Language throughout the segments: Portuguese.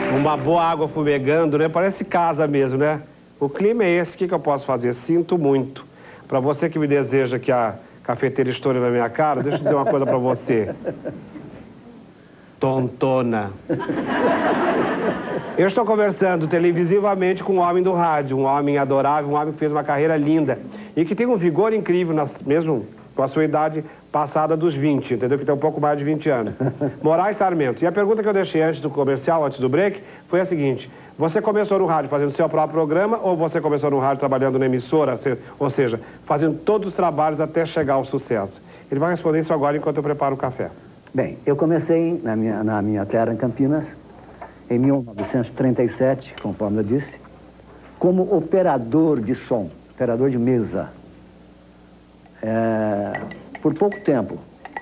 Uma boa água fumegando, né? Parece casa mesmo, né? O clima é esse, o que eu posso fazer? Sinto muito. Para você que me deseja que a cafeteira estoure na minha cara, deixa eu dizer uma coisa para você. Tontona. Eu estou conversando televisivamente com um homem do rádio, um homem adorável, um homem que fez uma carreira linda e que tem um vigor incrível, mesmo com a sua idade passada dos 20, entendeu? Que tem um pouco mais de 20 anos. Moraes Sarmento. E a pergunta que eu deixei antes do comercial, antes do break, foi a seguinte: você começou no rádio fazendo seu próprio programa ou você começou no rádio trabalhando na emissora, ou seja, fazendo todos os trabalhos até chegar ao sucesso? Ele vai responder isso agora enquanto eu preparo o café. Bem, eu comecei na minha terra, em Campinas, em 1937, conforme eu disse, como operador de som, operador de mesa, por pouco tempo.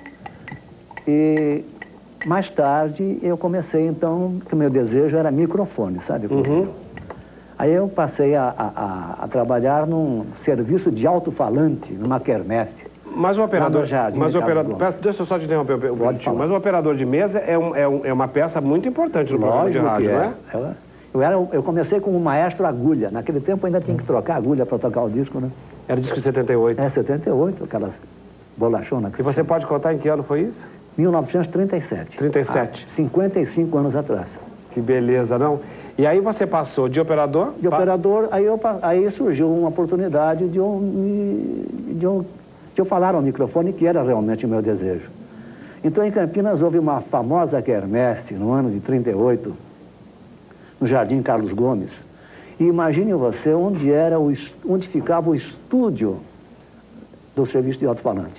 E mais tarde eu comecei, então, que o meu desejo era microfone, sabe? Aí eu passei a trabalhar num serviço de alto-falante, numa quermesse. Mas o operador, deixa eu só te interromper um minutinho, mas o operador de mesa é uma peça muito importante no programa de rádio, não é? Eu comecei como maestro agulha. Naquele tempo ainda tinha que trocar agulha para tocar o disco, né? Era disco de 78? É, 78, aquelas bolachonas. E você pode contar em que ano foi isso? 1937. 37? 55 anos atrás. Que beleza, não? E aí você passou de operador? De operador, aí surgiu uma oportunidade de eu falar ao microfone, que era realmente o meu desejo. Então, em Campinas, houve uma famosa quermesse, no ano de 38, no Jardim Carlos Gomes. E imagine você onde ficava o estúdio do serviço de alto-falante.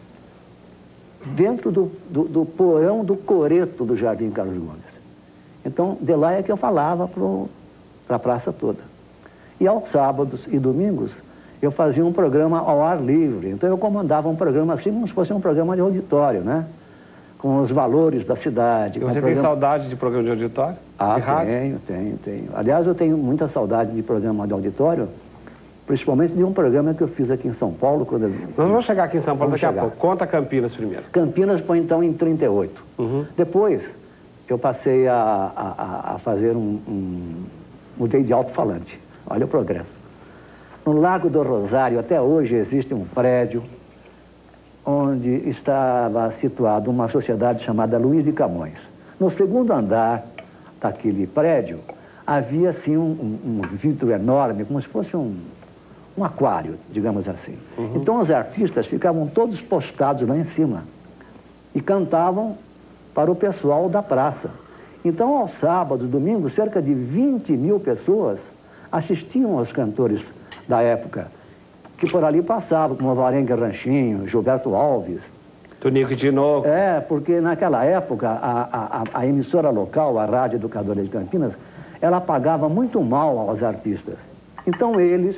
Dentro do porão do coreto do Jardim Carlos Gomes. Então, de lá é que eu falava para a praça toda. E aos sábados e domingos, eu fazia um programa ao ar livre. Então eu comandava um programa assim como se fosse um programa de auditório, né? Com os valores da cidade. E você tem saudade de programa de auditório? Ah, tenho. Aliás, eu tenho muita saudade de programa de auditório, principalmente de um programa que eu fiz aqui em São Paulo. Nós vamos chegar aqui em São Paulo daqui a pouco. Conta Campinas primeiro. Campinas foi então em 38. Depois, eu passei a fazer mudei de alto-falante. Olha o progresso. No Largo do Rosário, até hoje, existe um prédio onde estava situada uma sociedade chamada Luiz de Camões. No segundo andar daquele prédio, havia, assim, um vidro enorme, como se fosse um aquário, digamos assim. Então, os artistas ficavam todos postados lá em cima e cantavam para o pessoal da praça. Então, aos sábados, domingos, cerca de 20 mil pessoas assistiam aos cantores da época, que por ali passavam, como Varenga Ranchinho, Gilberto Alves. Tonico Tinoco. Porque naquela época, a emissora local, a Rádio Educadora de Campinas, ela pagava muito mal aos artistas. Então eles,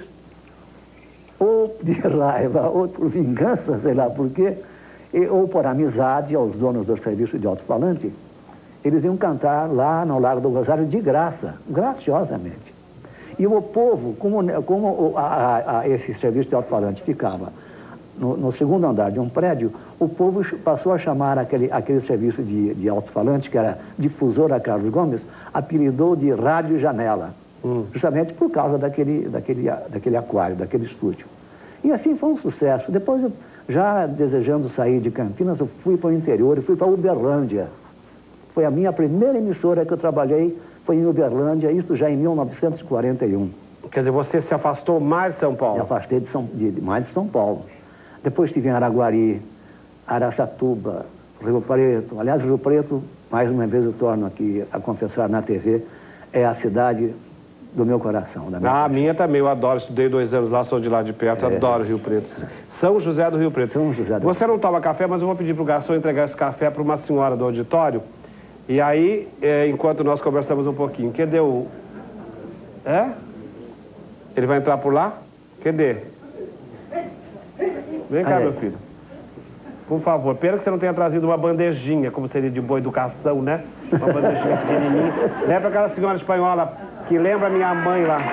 ou de raiva, ou por vingança, sei lá por quê, ou por amizade aos donos do serviço de alto-falante, eles iam cantar lá no Largo do Rosário de graça, graciosamente. E o povo, como esse serviço de alto-falante ficava no segundo andar de um prédio, o povo passou a chamar aquele serviço de alto-falante, que era difusora Carlos Gomes, apelidou de Rádio Janela, justamente por causa daquele aquário, daquele estúdio. E assim foi um sucesso. Depois, já desejando sair de Campinas, eu fui para o interior e fui para Uberlândia. Foi a minha primeira emissora que eu trabalhei, foi em Uberlândia, isso já em 1941. Quer dizer, você se afastou mais de São Paulo? Me afastei mais de São Paulo. Depois estive em Araguari, Araçatuba, Rio Preto. Aliás, Rio Preto, mais uma vez eu torno aqui a confessar na TV, é a cidade do meu coração. A minha também, eu adoro, estudei 2 anos lá, sou de lá de perto, adoro Rio Preto. São José do Rio Preto. São José do Você não toma café, mas eu vou pedir para o garçom entregar esse café para uma senhora do auditório. E aí, enquanto nós conversamos um pouquinho, cadê o... Ele vai entrar por lá? Cadê? Vem cá, meu filho. Por favor, pena que você não tenha trazido uma bandejinha, como seria de boa educação, né? Uma bandejinha pequenininha. Leva aquela senhora espanhola que lembra a minha mãe lá.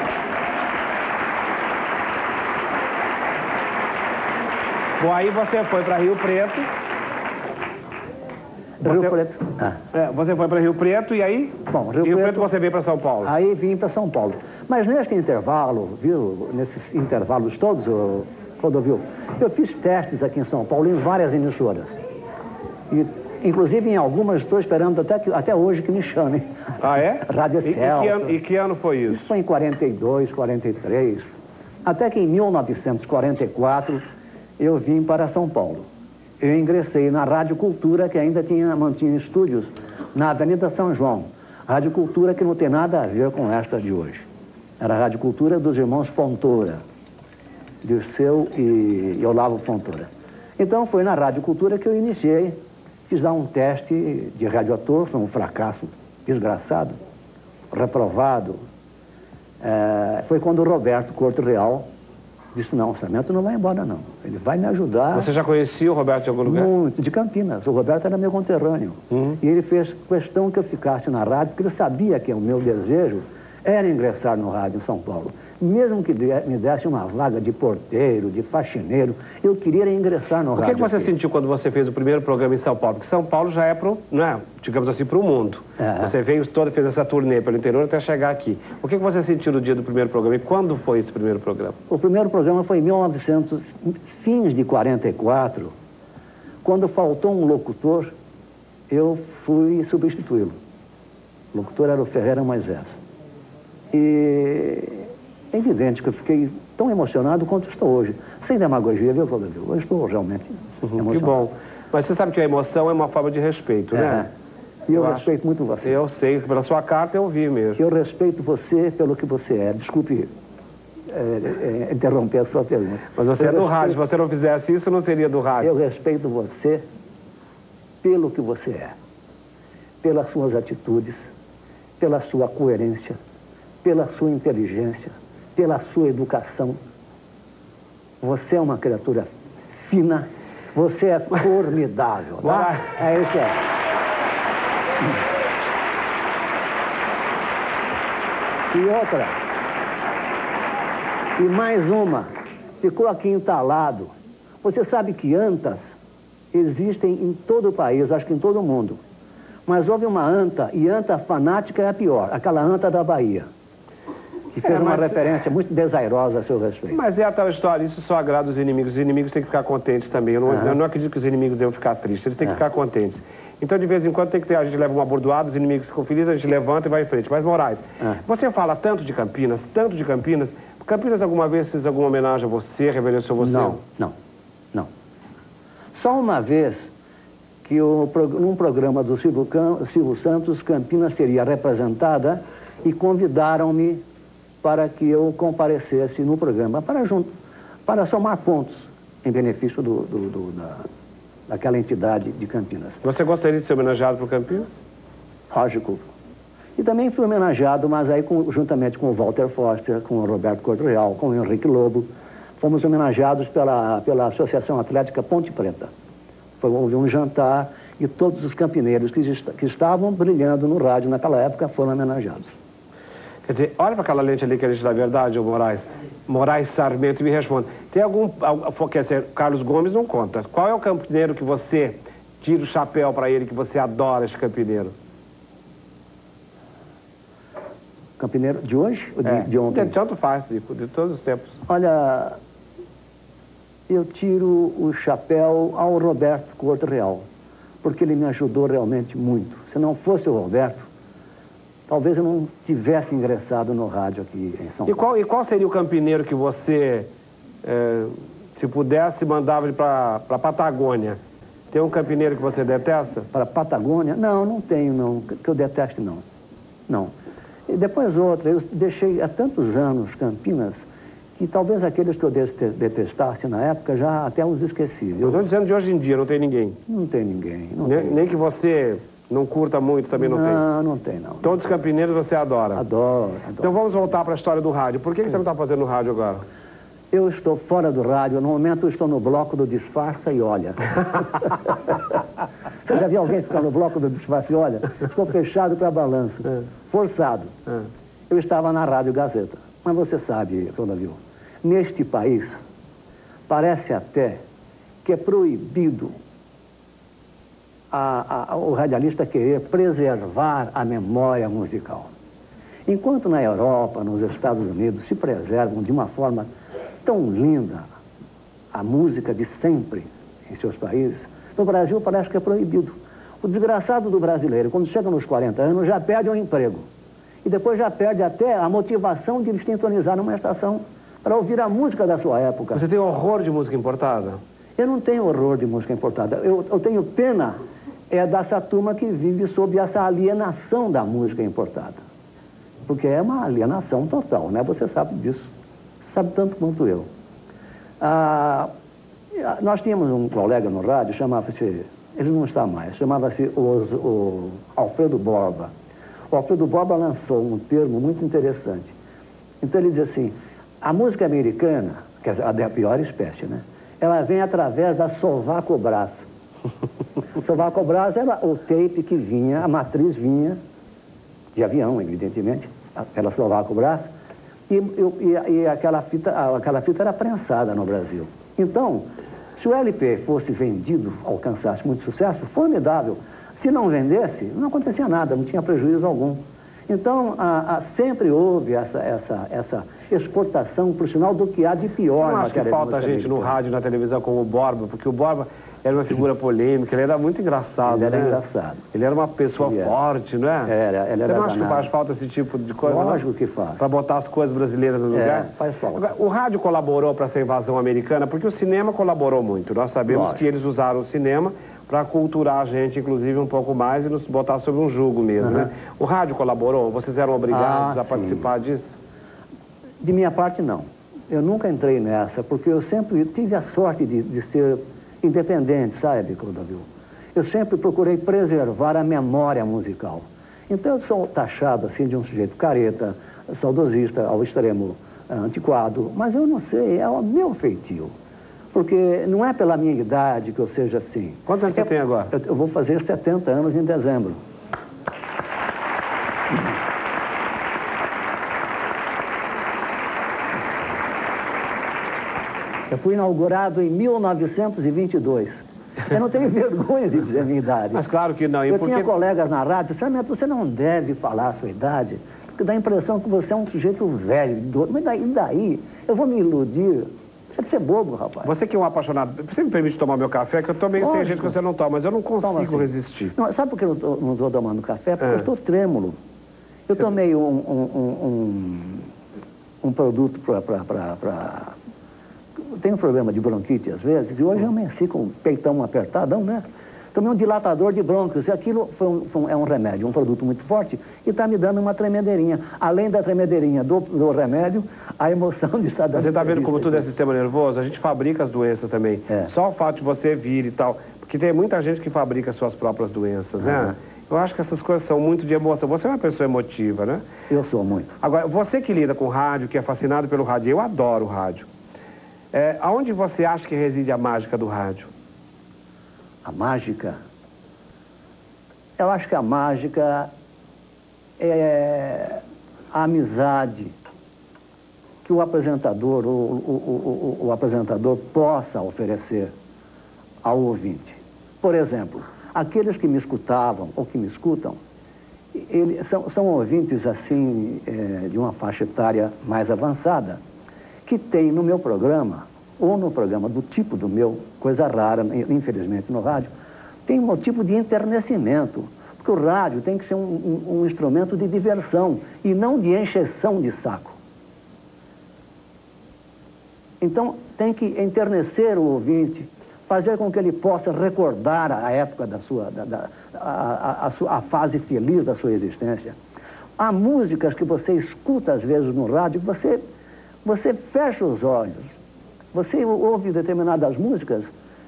Bom, aí você foi para Rio Preto. Rio Preto. Você foi para Rio Preto e aí? Bom, Rio Preto você veio para São Paulo? Aí vim para São Paulo. Mas neste intervalo, viu, nesses intervalos todos, Clodovil, eu fiz testes aqui em São Paulo em várias emissoras. E, inclusive em algumas estou esperando até hoje que me chamem. Ah, é? Rádio Celso. E que ano foi isso? Isso foi em 42, 43. Até que em 1944 eu vim para São Paulo. Eu ingressei na Rádio Cultura, que ainda mantinha estúdios na Avenida São João. Rádio Cultura que não tem nada a ver com esta de hoje. Era a Rádio Cultura dos irmãos Fontoura, Dirceu e Olavo Fontoura. Então foi na Rádio Cultura que eu iniciei, fiz lá um teste de radioator, foi um fracasso desgraçado, reprovado. Foi quando o Roberto Corto Real disse, não, o Sarmento não vai embora não, ele vai me ajudar. Você já conhecia o Roberto de algum lugar? Muito, de Campinas. O Roberto era meu conterrâneo. E ele fez questão que eu ficasse na rádio, porque ele sabia que o meu desejo era ingressar no rádio em São Paulo. Mesmo que me desse uma vaga de porteiro, de faxineiro, eu queria ingressar no rádio. O que você sentiu quando você fez o primeiro programa em São Paulo? Porque São Paulo já é digamos assim, para o mundo. Você veio fez essa turnê pelo interior até chegar aqui. O que você sentiu no dia do primeiro programa e quando foi esse primeiro programa? O primeiro programa foi em fins de 44, quando faltou um locutor, eu fui substituí-lo. O locutor era o Ferreira Moisés. E é evidente que eu fiquei tão emocionado quanto estou hoje. Sem demagogia, viu, Clodovil? Eu estou realmente emocionado. Que bom. Mas você sabe que a emoção é uma forma de respeito, né? E eu respeito muito você. Eu sei, pela sua carta eu vi mesmo. Eu respeito você pelo que você é. Desculpe interromper a sua pergunta. Mas você é do rádio. Se você não fizesse isso, não seria do rádio. Eu respeito você pelo que você é. Pelas suas atitudes, pela sua coerência, pela sua inteligência, pela sua educação. Você é uma criatura fina, você é formidável, tá? É isso aí. E outra, e mais uma, ficou aqui entalado. Você sabe que antas existem em todo o país, acho que em todo o mundo. Mas houve uma anta, e anta fanática é a pior, aquela anta da Bahia, que fez uma referência muito desairosa a seu respeito. Mas é a tal história, isso só agrada os inimigos têm que ficar contentes também. Eu não acredito que os inimigos devam ficar tristes, eles têm que ficar contentes. Então, de vez em quando, a gente leva uma bordoada, os inimigos ficam felizes, a gente levanta e vai em frente. Mas, Moraes, você fala tanto de Campinas, Campinas alguma vez fez alguma homenagem a você, reverenciou você? Não. Só uma vez que num programa do Silvio Santos, Campinas seria representada e convidaram-me para que eu comparecesse no programa, para somar pontos em benefício daquela entidade de Campinas. Você gostaria de ser homenageado por Campinas? Lógico. E também fui homenageado, mas aí juntamente com o Walter Foster, com o Roberto Corto Real, com o Henrique Lobo, fomos homenageados pela Associação Atlética Ponte Preta. Houve um jantar e todos os campineiros que estavam brilhando no rádio naquela época foram homenageados. Quer dizer, olha para aquela lente ali que a gente dá verdade, ô Moraes. Moraes Sarmento, me responde. Tem quer dizer, Carlos Gomes não conta. Qual é o campineiro que você tira o chapéu para ele, que você adora esse campineiro? Campineiro de hoje ou de ontem? Tanto faz, de todos os tempos. Olha, eu tiro o chapéu ao Roberto Corto Real, porque ele me ajudou realmente muito. Se não fosse o Roberto, talvez eu não tivesse ingressado no rádio aqui em São Paulo. E qual seria o campineiro que você, se pudesse, mandava ele para a Patagônia? Tem um campineiro que você detesta? Para a Patagônia? Não tenho, não. Que eu deteste, não. Não. E depois outra, eu deixei há tantos anos Campinas, que talvez aqueles que eu detestasse na época, já até os esqueci. Eu estou dizendo de hoje em dia, não tem ninguém? Não tem ninguém. Nem que você não curta muito, também não tem? Não tem, não. Todos os campineiros você adora? Adoro. Então vamos voltar para a história do rádio. Por que você não está fazendo rádio agora? Eu estou fora do rádio. No momento eu estou no bloco do disfarça e olha. Você já viu alguém ficar no bloco do disfarça e olha? Estou fechado para balanço. Forçado. Eu estava na Rádio Gazeta. Mas você sabe, Clodovil, neste país, parece até que é proibido o radialista querer preservar a memória musical. Enquanto na Europa, nos Estados Unidos, se preservam de uma forma tão linda a música de sempre em seus países, no Brasil parece que é proibido. O desgraçado do brasileiro, quando chega nos 40 anos, já perde o emprego. E depois já perde até a motivação de ele sintonizar numa estação para ouvir a música da sua época. Você tem horror de música importada? Eu não tenho horror de música importada. Eu tenho pena dessa turma que vive sob essa alienação da música importada. Porque é uma alienação total, né? Você sabe disso. Você sabe tanto quanto eu. Nós tínhamos um colega no rádio, chamava-se... Ele não está mais. Chamava-se o Alfredo Borba. O Alfredo Borba lançou um termo muito interessante. Então ele diz assim, a música americana, que é a da pior espécie, né? Ela vem através da sovaco-brás. O sovaco-brás era o tape que vinha, a matriz vinha, de avião, evidentemente, pela sovaco-brás, e aquela fita era prensada no Brasil. Então, se o LP fosse vendido, alcançasse muito sucesso, formidável. Se não vendesse, não acontecia nada, não tinha prejuízo algum. Então, sempre houve essa exportação, por sinal, do que há de pior. Você não acha que falta gente no rádio e na televisão como o Borba? Porque o Borba era uma figura polêmica, ele era muito engraçado, Ele era né? engraçado. Ele era uma pessoa forte, não é? Ele era Você não acha danado. que faz falta esse tipo de coisa? Lógico que faz. Para botar as coisas brasileiras no lugar? Faz falta. Agora, o rádio colaborou para essa invasão americana, porque o cinema colaborou muito. Nós sabemos Lógico. que eles usaram o cinema para culturar a gente, inclusive, um pouco mais e nos botar sob um jugo mesmo, né? O rádio colaborou? Vocês eram obrigados a participar disso? De minha parte, não. Eu nunca entrei nessa, porque eu sempre tive a sorte de ser independente, sabe, Clodovil? Eu sempre procurei preservar a memória musical. Então eu sou taxado, assim, de um sujeito careta, saudosista, ao extremo antiquado, mas eu não sei, é o meu feitio. Porque não é pela minha idade que eu seja assim. Quantos anos você tem agora? Eu vou fazer 70 anos em dezembro. Eu fui inaugurado em 1922. Eu não tenho vergonha de dizer a minha idade. Mas claro que não. E eu porque... tinha colegas na rádio, Sarmento, você não deve falar a sua idade, porque dá a impressão que você é um sujeito velho, idoso. Mas daí? Eu vou me iludir. Você deve ser bobo, rapaz. Você que é um apaixonado, você me permite tomar meu café, que eu tomei sem jeito que você não toma, mas eu não consigo resistir. Não, sabe por que eu não estou tomando café? Porque eu estou trêmulo. Eu tomei um produto para... Tenho um problema de bronquite às vezes, e hoje eu amanheci com o peitão apertadão, né? Tomei um dilatador de brônquios, e aquilo é um remédio, um produto muito forte, e está me dando uma tremedeirinha. Além da tremedeirinha do remédio, a emoção de estar dando... Você está vendo como tudo é sistema nervoso? A gente fabrica as doenças também. Só o fato de você vir e tal, porque tem muita gente que fabrica suas próprias doenças, né? Eu acho que essas coisas são muito de emoção. Você é uma pessoa emotiva, né? Eu sou muito. Agora, você que lida com rádio, que é fascinado pelo rádio, eu adoro o rádio. Aonde você acha que reside a mágica do rádio? A mágica? Eu acho que a mágica é a amizade que o apresentador, o apresentador possa oferecer ao ouvinte. Por exemplo, aqueles que me escutavam ou que me escutam, eles são ouvintes assim, de uma faixa etária mais avançada, que tem no meu programa, ou no programa do tipo do meu, coisa rara, infelizmente, no rádio, tem um tipo de enternecimento. Porque o rádio tem que ser um instrumento de diversão e não de encheção de saco. Então, tem que enternecer o ouvinte, fazer com que ele possa recordar a época a fase feliz da sua existência. Há músicas que você escuta, às vezes, no rádio, você fecha os olhos, você ouve determinadas músicas,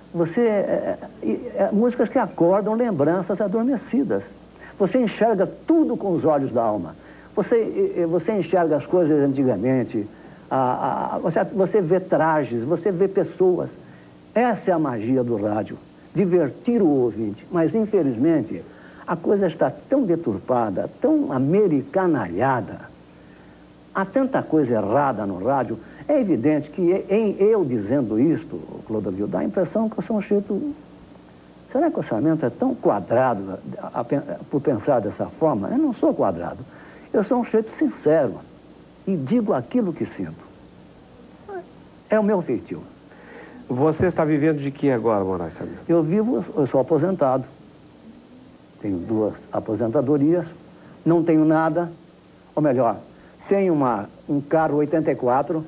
músicas que acordam lembranças adormecidas. Você enxerga tudo com os olhos da alma. Você enxerga as coisas antigamente, você vê trajes, você vê pessoas. Essa é a magia do rádio, divertir o ouvinte. Mas, infelizmente, a coisa está tão deturpada, tão americanalhada. Há tanta coisa errada no rádio. É evidente que em eu dizendo isto, Clodovil, dá a impressão que eu sou um sujeito será que o Sarmento é tão quadrado por pensar dessa forma? Eu não sou quadrado. Eu sou um sujeito sincero e digo aquilo que sinto. É o meu feitio. Você está vivendo de que agora, Moraes Sarmento? Eu sou aposentado. Tenho 2 aposentadorias, não tenho nada, ou melhor, tenho um carro 84,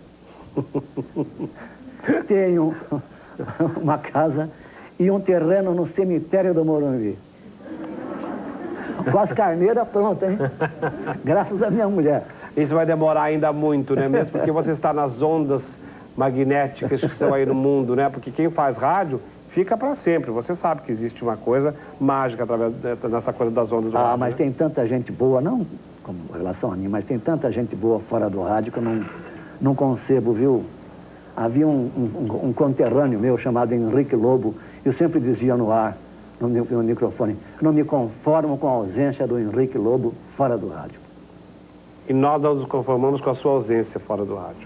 tenho uma casa e um terreno no cemitério do Morumbi. Com as carneiras prontas, hein? Graças à minha mulher. Isso vai demorar ainda muito, né? Mesmo porque você está nas ondas magnéticas que estão aí no mundo, né? Porque quem faz rádio fica para sempre. Você sabe que existe uma coisa mágica através dessa coisa das ondas do rádio. Mas né? tem tanta gente boa, não com relação a mim, mas tem tanta gente boa fora do rádio que eu não concebo, viu? Havia um conterrâneo meu chamado Henrique Lobo, eu sempre dizia no ar, no microfone, não me conformo com a ausência do Henrique Lobo fora do rádio. E nós não nos conformamos com a sua ausência fora do rádio.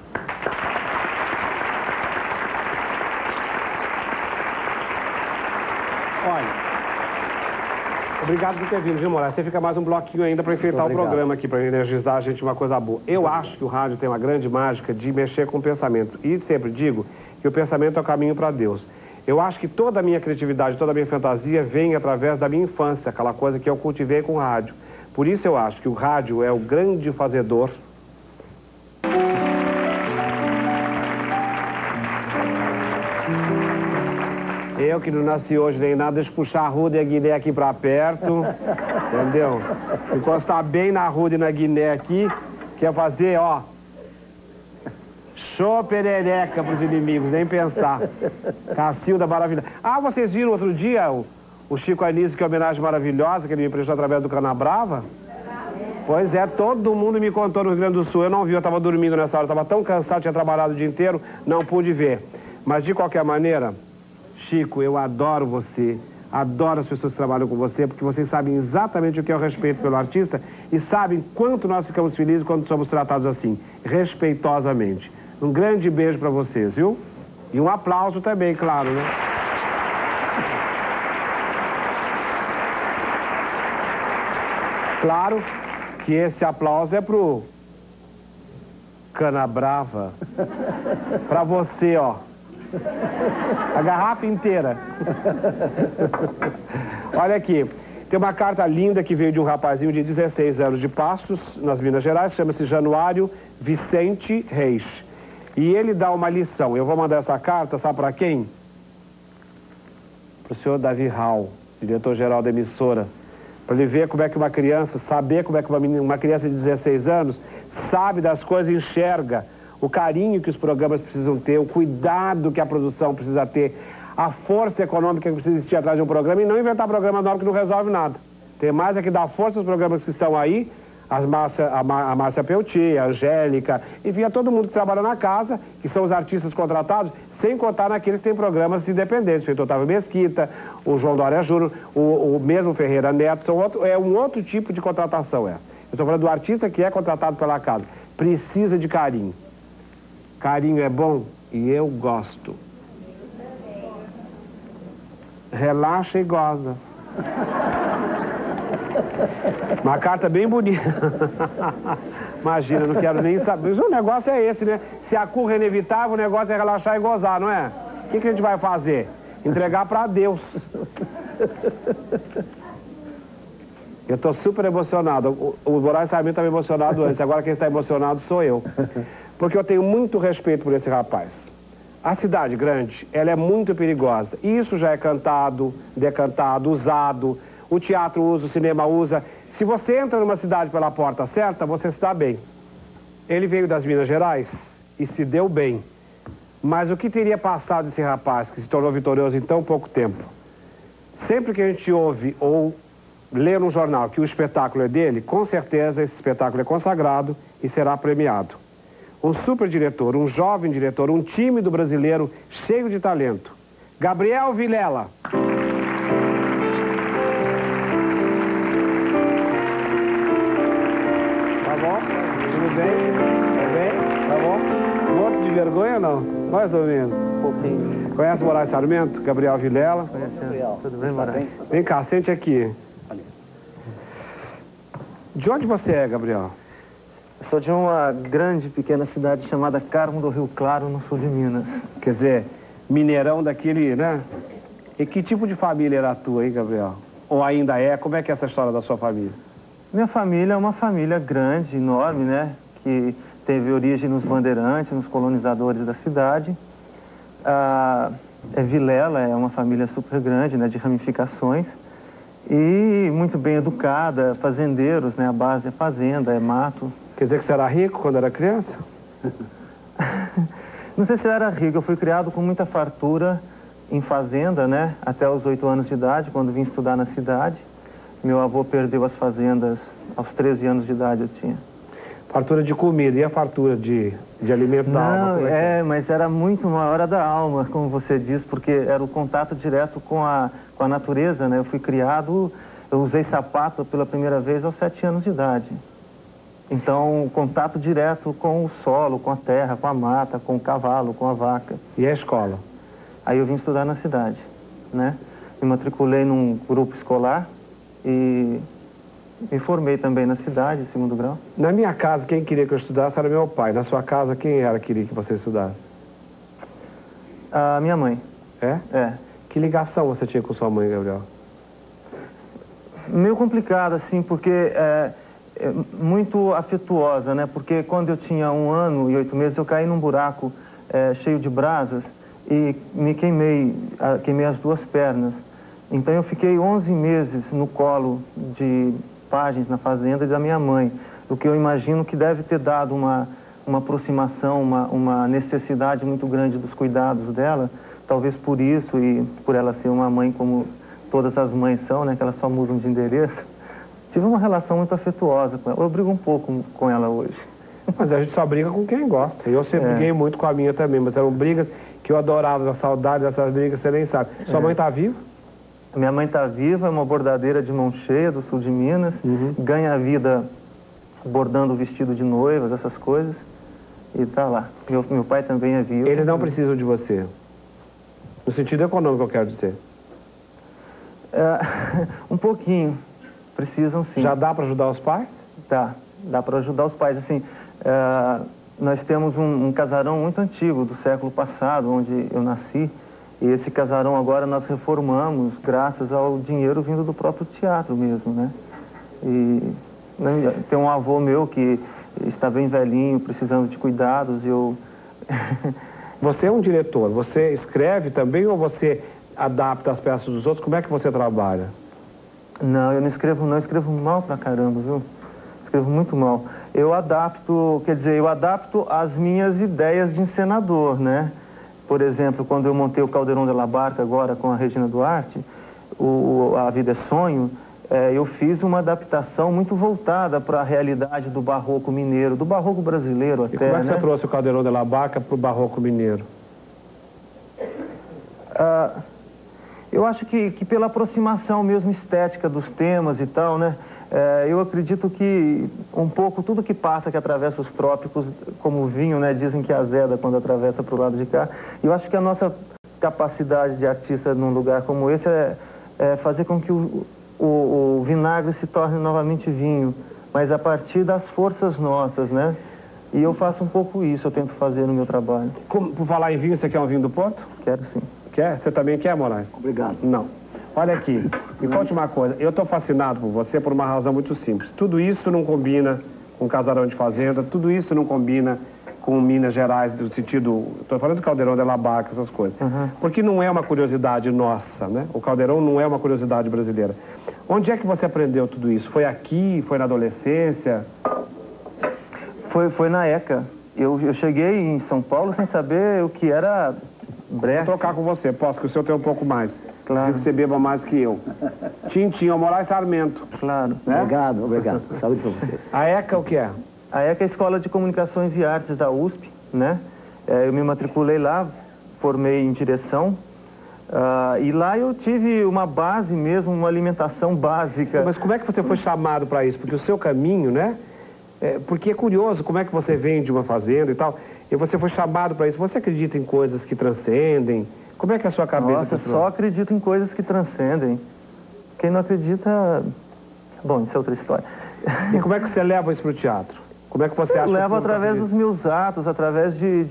Olha, obrigado por ter vindo, viu, Moraes? Você fica mais um bloquinho ainda para enfeitar o programa aqui, para energizar a gente uma coisa boa. Eu acho que o rádio tem uma grande mágica de mexer com o pensamento. E sempre digo que o pensamento é o caminho para Deus. Eu acho que toda a minha criatividade, toda a minha fantasia vem através da minha infância, aquela coisa que eu cultivei com o rádio. Por isso eu acho que o rádio é o grande fazedor. Eu que não nasci hoje nem nada, deixa eu puxar a Ruda e a Guiné aqui pra perto, entendeu? Encostar bem na Ruda e na Guiné aqui, quer fazer, ó, show perereca pros inimigos, nem pensar. Cacilda maravilhosa. Ah, vocês viram outro dia o Chico Anísio, que é uma homenagem maravilhosa, que ele me prestou através do Canabrava? Pois é, todo mundo me contou no Rio Grande do Sul. Eu não vi, eu estava dormindo nessa hora, estava tão cansado, tinha trabalhado o dia inteiro, não pude ver. Mas, de qualquer maneira, Chico, eu adoro você, adoro as pessoas que trabalham com você, porque vocês sabem exatamente o que é o respeito pelo artista e sabem quanto nós ficamos felizes quando somos tratados assim, respeitosamente. Um grande beijo para vocês, viu? E um aplauso também, claro, né? Claro que esse aplauso é pro Canabrava. Pra você, ó. A garrafa inteira. Olha aqui. Tem uma carta linda que veio de um rapazinho de 16 anos de Passos, nas Minas Gerais, chama-se Januário Vicente Reis. E ele dá uma lição. Eu vou mandar essa carta, sabe pra quem? Pro senhor Davi Hall, diretor-geral da emissora. Para ele ver como é que uma criança, saber como é que uma criança de 16 anos sabe das coisas, enxerga o carinho que os programas precisam ter, o cuidado que a produção precisa ter, a força econômica que precisa existir atrás de um programa e não inventar programa novo que não resolve nada. Tem mais é que dar força aos programas que estão aí, a Márcia Peltier, a Angélica, enfim, a todo mundo que trabalha na casa, que são os artistas contratados, sem contar naqueles que têm programas independentes, o Feito Otávio Mesquita, o João Dória Júnior, o mesmo Ferreira Neto, é um outro tipo de contratação essa. Eu estou falando do artista que é contratado pela casa. Precisa de carinho. Carinho é bom e eu gosto. Relaxa e goza. Uma carta bem bonita. Imagina, não quero nem saber. Mas o negócio é esse, né? Se a curva é inevitável, o negócio é relaxar e gozar, não é? O que a gente vai fazer? Entregar pra Deus. Eu estou super emocionado. O Moraes Sarmento estava emocionado antes, agora quem está emocionado sou eu. Porque eu tenho muito respeito por esse rapaz. A cidade grande, ela é muito perigosa. E isso já é cantado, decantado, usado. O teatro usa, o cinema usa. Se você entra numa cidade pela porta certa, você se dá bem. Ele veio das Minas Gerais e se deu bem. Mas o que teria passado esse rapaz, que se tornou vitorioso em tão pouco tempo? Sempre que a gente ouve ou lê no jornal que o espetáculo é dele, com certeza esse espetáculo é consagrado e será premiado. Um super diretor, um jovem diretor, um tímido brasileiro cheio de talento. Gabriel Vilela. Tudo bem? Tá bem? Tá bom? Morto de vergonha ou não? Mais ou menos. Um pouquinho. Conhece Moraes Sarmento? Gabriel Vilela? Conhecendo. Tudo bem, Moraes? Vem cá, sente aqui. De onde você é, Gabriel? Eu sou de uma grande, pequena cidade chamada Carmo do Rio Claro, no sul de Minas. Quer dizer, mineirão daquele, né? E que tipo de família era a tua, hein, Gabriel? Ou ainda é? Como é que é essa história da sua família? Minha família é uma família grande, enorme, né? Que teve origem nos bandeirantes, nos colonizadores da cidade. Vilela é uma família super grande, né? De ramificações. E muito bem educada, fazendeiros, né? A base é fazenda, é mato. Quer dizer que você era rico quando era criança? Não sei se eu era rico, eu fui criado com muita fartura em fazenda, né? Até os 8 anos de idade, quando vim estudar na cidade. Meu avô perdeu as fazendas aos 13 anos de idade eu tinha. Fartura de comida, e a fartura de alimento da alma? Não, mas era muito uma hora da alma, como você diz, porque era o contato direto com a natureza, né? Eu fui criado, eu usei sapato pela primeira vez aos 7 anos de idade. Então, contato direto com o solo, com a terra, com a mata, com o cavalo, com a vaca. E a escola? Aí eu vim estudar na cidade, né? Me matriculei num grupo escolar e me formei também na cidade, segundo grau. Na minha casa, quem queria que eu estudasse era meu pai. Na sua casa, quem era que queria que você estudasse? A minha mãe. É? É. Que ligação você tinha com sua mãe, Gabriel? Meio complicado, assim, porque é muito afetuosa, né? Porque quando eu tinha 1 ano e 8 meses, eu caí num buraco cheio de brasas e me queimei as 2 pernas. Então eu fiquei 11 meses no colo de pajens na fazenda e da minha mãe, o que eu imagino que deve ter dado uma aproximação, uma necessidade muito grande dos cuidados dela, talvez por isso e por ela ser uma mãe como todas as mães são, né, que elas só mudam de endereço. Tive uma relação muito afetuosa com ela. Eu brigo um pouco com ela hoje. Mas a gente só briga com quem gosta. Eu sempre briguei muito com a minha também, mas eram brigas que eu adorava, a saudade dessas brigas, você nem sabe. Sua mãe tá viva? Minha mãe está viva, é uma bordadeira de mão cheia do sul de Minas, ganha a vida bordando vestido de noivas, essas coisas, e tá lá. Meu pai também é vivo. Eles não precisam de você. No sentido econômico, eu quero dizer. Um pouquinho. Precisam, sim. Já dá para ajudar os pais? Dá para ajudar os pais. Assim, nós temos um casarão muito antigo, do século passado, onde eu nasci. E esse casarão agora nós reformamos graças ao dinheiro vindo do próprio teatro mesmo, né? E tem um avô meu que está bem velhinho, precisando de cuidados, e eu... Você é um diretor, você escreve também ou você adapta as peças dos outros? Como é que você trabalha? Não, eu não escrevo mal pra caramba, viu? Escrevo muito mal. Eu adapto as minhas ideias de encenador, né? Por exemplo, quando eu montei o Caldeirão de la Barca agora com a Regina Duarte, A Vida é Sonho, eu fiz uma adaptação muito voltada para a realidade do barroco mineiro, do barroco brasileiro até, E como é que né? você trouxe o Caldeirão de la Barca para o barroco mineiro? Eu acho que pela aproximação mesmo estética dos temas e tal, né? Eu acredito que um pouco tudo que passa, que atravessa os trópicos, como o vinho, né? Dizem que azeda quando atravessa para o lado de cá. Eu acho que a nossa capacidade de artista num lugar como esse é fazer com que o vinagre se torne novamente vinho, mas a partir das forças nossas, né? E eu faço um pouco isso, eu tento fazer no meu trabalho. Por falar em vinho, você quer um vinho do Porto? Quero sim. Quer? Você também quer, Moraes? Obrigado. Não. Olha aqui, me conte uma coisa. Eu estou fascinado por você por uma razão muito simples. Tudo isso não combina com casarão de fazenda, tudo isso não combina com Minas Gerais, do sentido... Estou falando do Caldeirão de la Barca, essas coisas. Porque não é uma curiosidade nossa, né? O Caldeirão não é uma curiosidade brasileira. Onde é que você aprendeu tudo isso? Foi aqui? Foi na adolescência? Foi na ECA. Eu cheguei em São Paulo sem saber o que era brecha. Vou trocar com você, posso, que o senhor tem um pouco mais. Claro. Que você beba mais que eu. Tintim, Moraes Sarmento. Claro. Né? Obrigado. Saúde para vocês. A ECA o que é? A ECA é a Escola de Comunicações e Artes da USP, né? Eu me matriculei lá, formei em direção. E lá eu tive uma base mesmo, uma alimentação básica. Mas como é que você foi chamado para isso? Porque o seu caminho, né? Porque é curioso como é que você vem de uma fazenda e tal, e você foi chamado para isso. Você acredita em coisas que transcendem? Como é que é a sua cabeça? Nossa, só acredito em coisas que transcendem. Quem não acredita... Bom, isso é outra história. E como é que você leva isso para o teatro? Como é que você acha que... Eu levo através dos meus atos, através de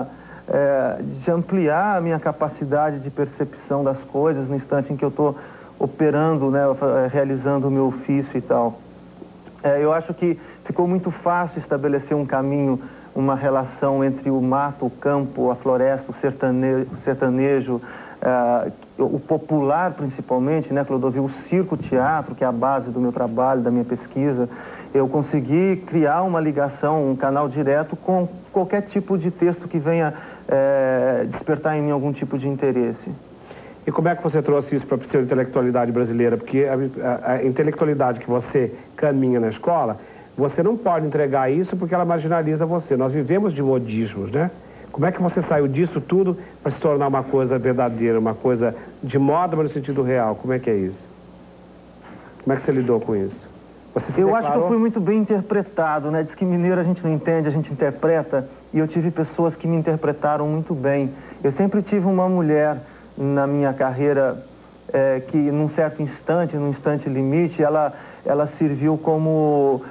ampliar a minha capacidade de percepção das coisas no instante em que eu estou operando, né, realizando o meu ofício e tal. Eu acho que ficou muito fácil estabelecer um caminho, uma relação entre o mato, o campo, a floresta, o sertanejo, o popular principalmente, né, Clodovil, o circo-teatro, que é a base do meu trabalho, da minha pesquisa. Eu consegui criar uma ligação, um canal direto com qualquer tipo de texto que venha despertar em mim algum tipo de interesse. E como é que você trouxe isso para a pseudo-intelectualidade brasileira? Porque a intelectualidade que você caminha na escola, você não pode entregar isso porque ela marginaliza você. Nós vivemos de modismos, né? Como é que você saiu disso tudo para se tornar uma coisa verdadeira, uma coisa de moda, mas no sentido real? Como é que é isso? Como é que você lidou com isso? Eu acho que eu fui muito bem interpretado, né? Diz que mineiro a gente não entende, a gente interpreta. E eu tive pessoas que me interpretaram muito bem. Eu sempre tive uma mulher na minha carreira que num certo instante, num instante limite, ela serviu como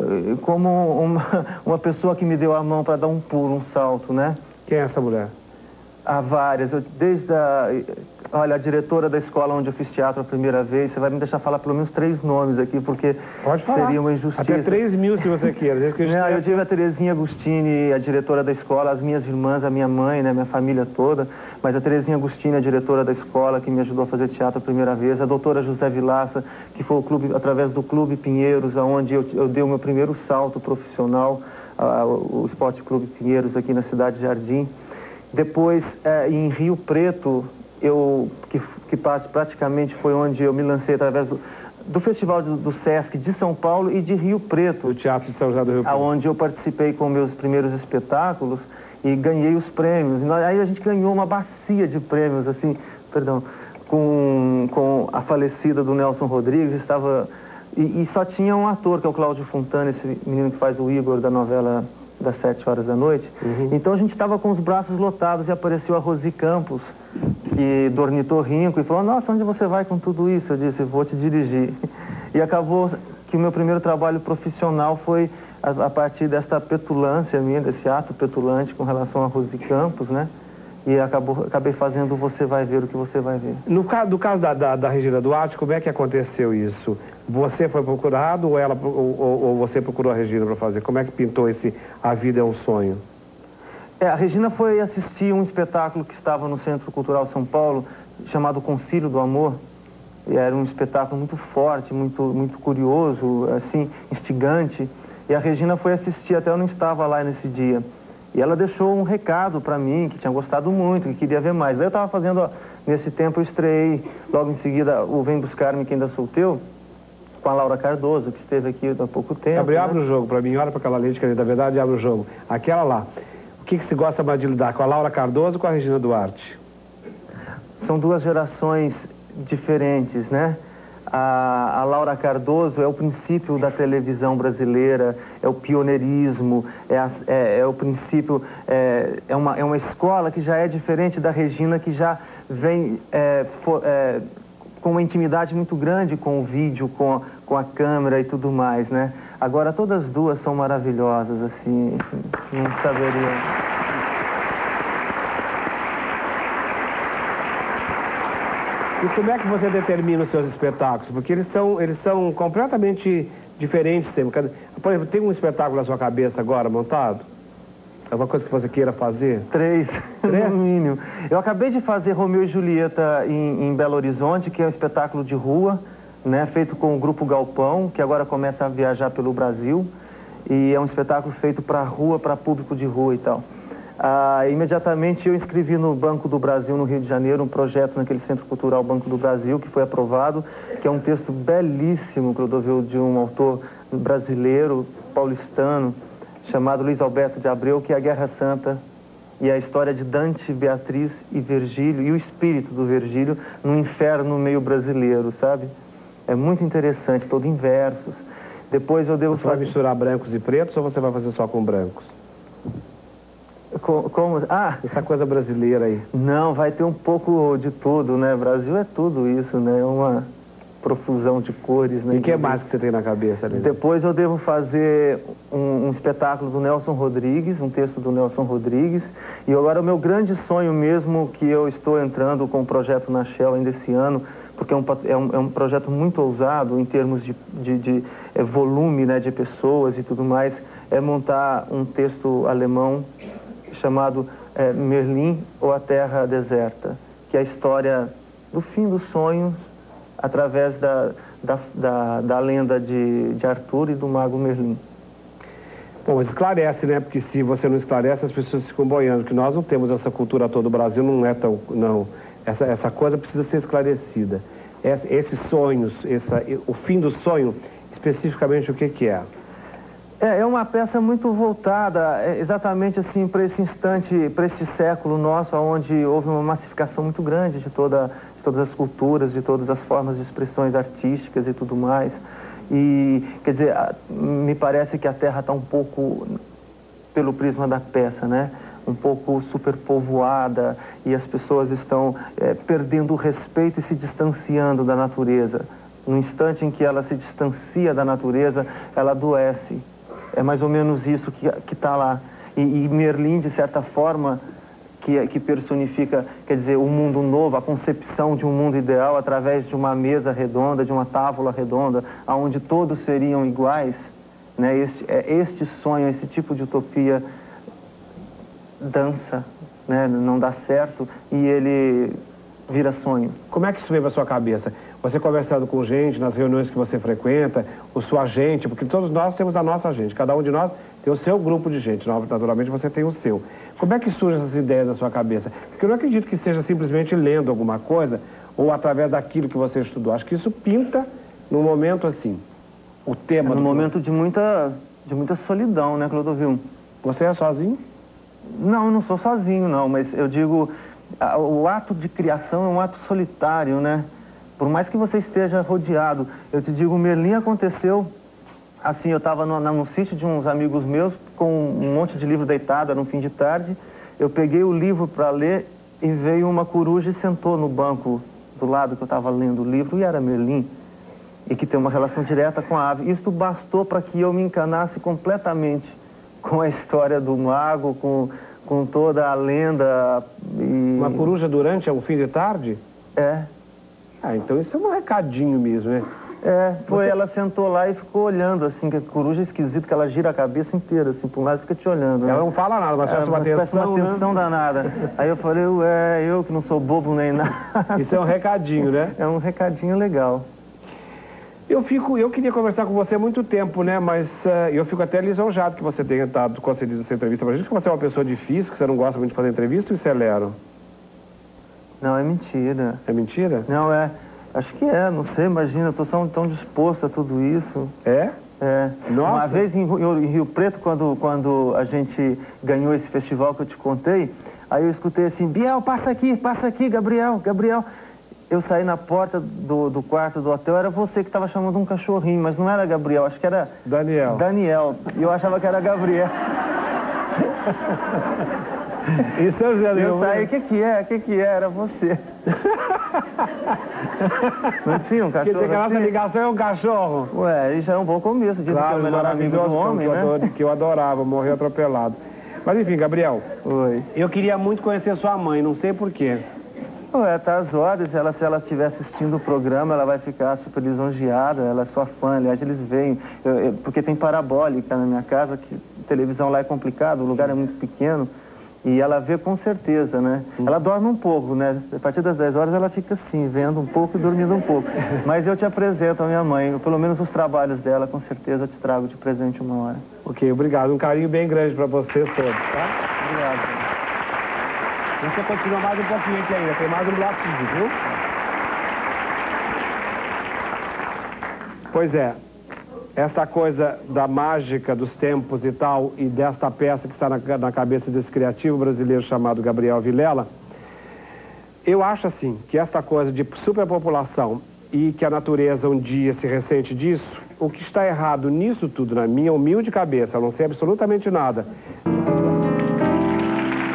uma pessoa que me deu a mão para dar um pulo, um salto, né? Quem é essa mulher? Há várias. Olha, a diretora da escola onde eu fiz teatro a primeira vez, você vai me deixar falar pelo menos 3 nomes aqui, porque pode falar. Seria uma injustiça. Até 3.000 se você queira. Eu tive a Terezinha Agostini, a diretora da escola, as minhas irmãs, a minha mãe, né, minha família toda, mas a Terezinha Agostini, a diretora da escola, que me ajudou a fazer teatro a primeira vez, a doutora José Vilaça, que foi através do Clube Pinheiros, onde eu dei o meu primeiro salto profissional, o Esporte Clube Pinheiros, aqui na cidade de Jardim. Depois, em Rio Preto, que praticamente foi onde eu me lancei através do Festival do Sesc de São Paulo e de Rio Preto. O Teatro de São José do Rio Preto. Onde eu participei com meus primeiros espetáculos e ganhei os prêmios. Aí a gente ganhou uma bacia de prêmios, assim, perdão, com a falecida do Nelson Rodrigues, e só tinha um ator, que é o Cláudio Fontana, esse menino que faz o Igor da novela das 7 horas da noite. Uhum. Então a gente estava com os braços lotados e apareceu a Rosi Campos, do Ornitorrinco, e falou: nossa, onde você vai com tudo isso? Eu disse: vou te dirigir. E acabou que o meu primeiro trabalho profissional foi a partir desta petulância minha, desse ato petulante com relação a Rosi Campos, né? E acabei fazendo Você Vai Ver o que Você Vai Ver. No caso da Regina Duarte, como é que aconteceu isso? Você foi procurado ou você procurou a Regina para fazer? Como é que pintou esse A Vida é um Sonho? A Regina foi assistir um espetáculo que estava no Centro Cultural São Paulo, chamado Concílio do Amor. E era um espetáculo muito forte, muito curioso, assim, instigante. E a Regina foi assistir, até eu não estava lá nesse dia. E ela deixou um recado para mim, que tinha gostado muito, que queria ver mais. Daí eu estava fazendo, nesse tempo eu estreiei, logo em seguida, o Vem Buscar-me Quem Ainda Solteu, com a Laura Cardoso, que esteve aqui há pouco tempo. Gabriel, abre o jogo para mim, olha para aquela lente, que na verdade abre o jogo. Aquela lá. O que se gosta mais de lidar, com a Laura Cardoso ou com a Regina Duarte? São 2 gerações diferentes, né? A Laura Cardoso é o princípio da televisão brasileira, é o pioneirismo, é o princípio, é uma escola que já é diferente da Regina, que já vem com uma intimidade muito grande com o vídeo, com a câmera e tudo mais, né? Agora, todas as 2 são maravilhosas, assim, não saberia... E como é que você determina os seus espetáculos? Porque eles são completamente diferentes sempre. Por exemplo, tem um espetáculo na sua cabeça agora montado? É uma coisa que você queira fazer? 3, no mínimo. Eu acabei de fazer Romeu e Julieta em Belo Horizonte, que é um espetáculo de rua, né, feito com o Grupo Galpão, que agora começa a viajar pelo Brasil. E é um espetáculo feito para rua, para público de rua e tal. Imediatamente eu inscrevi no Banco do Brasil, no Rio de Janeiro, um projeto naquele Centro Cultural Banco do Brasil, que foi aprovado, que é um texto belíssimo, Clodovil, de um autor brasileiro, paulistano, chamado Luiz Alberto de Abreu, que é a Guerra Santa e a história de Dante, Beatriz e Virgílio, e o espírito do Virgílio no inferno meio brasileiro, sabe? É muito interessante, todo em versos. Depois eu devo Você vai misturar brancos e pretos ou você vai fazer só com brancos? Como? Ah, essa coisa brasileira aí. Não, vai ter um pouco de tudo, né? Brasil é tudo isso, né? É uma profusão de cores, né? E o que mais que você tem na cabeça, Lelê? Depois eu devo fazer um espetáculo do Nelson Rodrigues, um texto do Nelson Rodrigues. E agora o meu grande sonho mesmo, que eu estou entrando com o projeto na Shell ainda esse ano, porque é um projeto muito ousado em termos de volume, né, de pessoas e tudo mais, é montar um texto alemão chamado Merlin ou a Terra Deserta, que é a história do fim dos sonhos através da lenda de Arthur e do mago Merlin. Bom, mas esclarece, né? Porque se você não esclarece, as pessoas ficam boiando, que nós não temos essa cultura toda, o Brasil não é tão... Não, essa coisa precisa ser esclarecida. Esses sonhos, o fim do sonho, especificamente o que é? É uma peça muito voltada exatamente assim para esse instante, para este século nosso, onde houve uma massificação muito grande de todas as culturas, de todas as formas de expressões artísticas e tudo mais. E, quer dizer, me parece que a Terra está um pouco, pelo prisma da peça, né? Um pouco superpovoada e as pessoas estão perdendo o respeito e se distanciando da natureza. No instante em que ela se distancia da natureza, ela adoece. É mais ou menos isso que está lá. E Merlin, de certa forma, que personifica, quer dizer, o mundo novo, a concepção de um mundo ideal através de uma mesa redonda, de uma tábua redonda, onde todos seriam iguais, né? Este sonho, esse tipo de utopia dança, né? Não dá certo e ele vira sonho. Como é que isso veio para sua cabeça? Você conversando com gente, nas reuniões que você frequenta, o sua gente, porque todos nós temos a nossa gente, cada um de nós tem o seu grupo de gente, naturalmente você tem o seu. Como é que surgem essas ideias na sua cabeça? Porque eu não acredito que seja simplesmente lendo alguma coisa ou através daquilo que você estudou. Acho que isso pinta num momento assim, o tema... num momento de muita solidão, né, Clodovil? Você é sozinho? Não, eu não sou sozinho, não, mas eu digo, o ato de criação é um ato solitário, né? Por mais que você esteja rodeado, eu te digo, Merlin aconteceu, assim, eu estava no sítio de uns amigos meus, com um monte de livro deitado, era um fim de tarde, eu peguei o livro para ler e veio uma coruja e sentou no banco do lado que eu estava lendo o livro, e era Merlin, e que tem uma relação direta com a ave. Isso bastou para que eu me encanasse completamente com a história do mago, com toda a lenda. Uma coruja durante um fim de tarde? É. Ah, então isso é um recadinho mesmo, né? Ela sentou lá e ficou olhando, assim, que a coruja é esquisita, que ela gira a cabeça inteira, assim, para um lado e fica te olhando, né? Ela não fala nada, mas faz uma atenção, parece uma atenção danada. Aí eu falei, eu que não sou bobo nem nada. Isso é um recadinho, né? É um recadinho legal. Eu queria conversar com você há muito tempo, né? Mas eu fico até lisonjado que você tenha concedido essa entrevista pra gente, que você é uma pessoa difícil, que você não gosta muito de fazer entrevista, ou isso é lero? Não, é mentira. É mentira? Não, acho que não sei, imagina, eu tô tão disposto a tudo isso. É? É. Nossa. Uma vez em Rio Preto, quando a gente ganhou esse festival que eu te contei, aí eu escutei assim, Biel, passa aqui, Gabriel. Eu saí na porta do quarto do hotel, era você que estava chamando um cachorrinho, mas não era Gabriel, acho que era... Daniel. E eu achava que era Gabriel. Isso eu já Eu saí, o que é? Era você. Não tinha um cachorro? Quer dizer que a nossa ligação é um cachorro? Ué, isso é um bom começo, dizem que é o melhor amigo do homem, né? Que eu adorava, morreu atropelado. Mas enfim, Gabriel. Oi. Eu queria muito conhecer sua mãe, não sei porquê. Tá às ordens, se ela estiver assistindo o programa, ela vai ficar super lisonjeada, ela é sua fã, aliás, eles veem, porque tem parabólica na minha casa, que televisão lá é complicado, o lugar é muito pequeno, e ela vê com certeza, né? Ela dorme um pouco, né? A partir das 10 horas ela fica assim, vendo um pouco e dormindo um pouco. Mas eu te apresento a minha mãe, pelo menos os trabalhos dela, com certeza eu te trago de presente uma hora. Ok, obrigado. Um carinho bem grande para vocês todos, tá? Obrigado. Você continua mais um pouquinho aqui ainda, tem mais um bloquinho, viu? Pois é, essa coisa da mágica dos tempos e tal, e desta peça que está na cabeça desse criativo brasileiro chamado Gabriel Vilela, eu acho assim, que essa coisa de superpopulação e que a natureza um dia se ressente disso, o que está errado nisso tudo, na minha humilde cabeça, eu não sei absolutamente nada,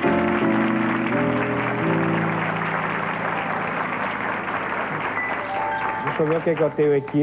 Deixa eu ver o que eu tenho aqui.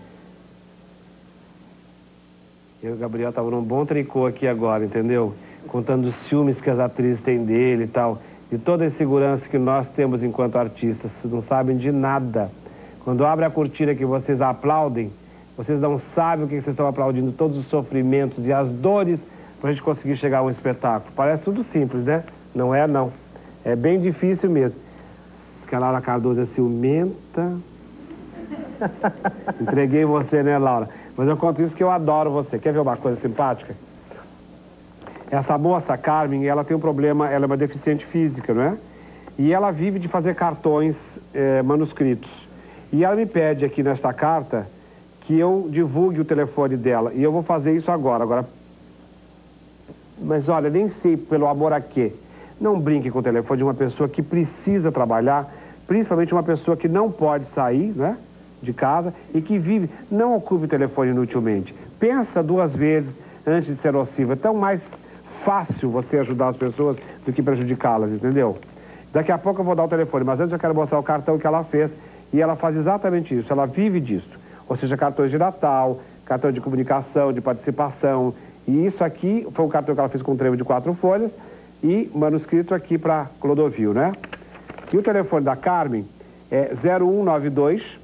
Eu e o Gabriel estavam num bom tricô aqui agora, entendeu? Contando os ciúmes que as atrizes têm dele e tal. E toda a insegurança que nós temos enquanto artistas. Vocês não sabem de nada. Quando abre a cortina que vocês aplaudem, vocês não sabem o que vocês estão aplaudindo. Todos os sofrimentos e as dores pra gente conseguir chegar a um espetáculo. Parece tudo simples, né? Não é, não. É bem difícil mesmo. Diz que a Laura Cardoso é ciumenta. Entreguei você, né, Laura? Mas eu conto isso que eu adoro você. Quer ver uma coisa simpática? Essa moça, Carmen, ela tem um problema, ela é uma deficiente física, não é? E ela vive de fazer cartões manuscritos. E ela me pede aqui nesta carta que eu divulgue o telefone dela. E eu vou fazer isso agora. Mas olha, nem sei pelo amor a quê. Não brinque com o telefone de uma pessoa que precisa trabalhar, principalmente uma pessoa que não pode sair, né, de casa e que vive. Não ocupe o telefone inutilmente. Pensa 2 vezes antes de ser nocivo. É tão mais fácil você ajudar as pessoas do que prejudicá-las, entendeu? Daqui a pouco eu vou dar o telefone, mas antes eu quero mostrar o cartão que ela fez e ela faz exatamente isso, ela vive disso. Ou seja, cartões de Natal, cartão de comunicação, de participação. E isso aqui foi um cartão que ela fez com um trevo de 4 folhas e manuscrito aqui para Clodovil, né? E o telefone da Carmen é 0192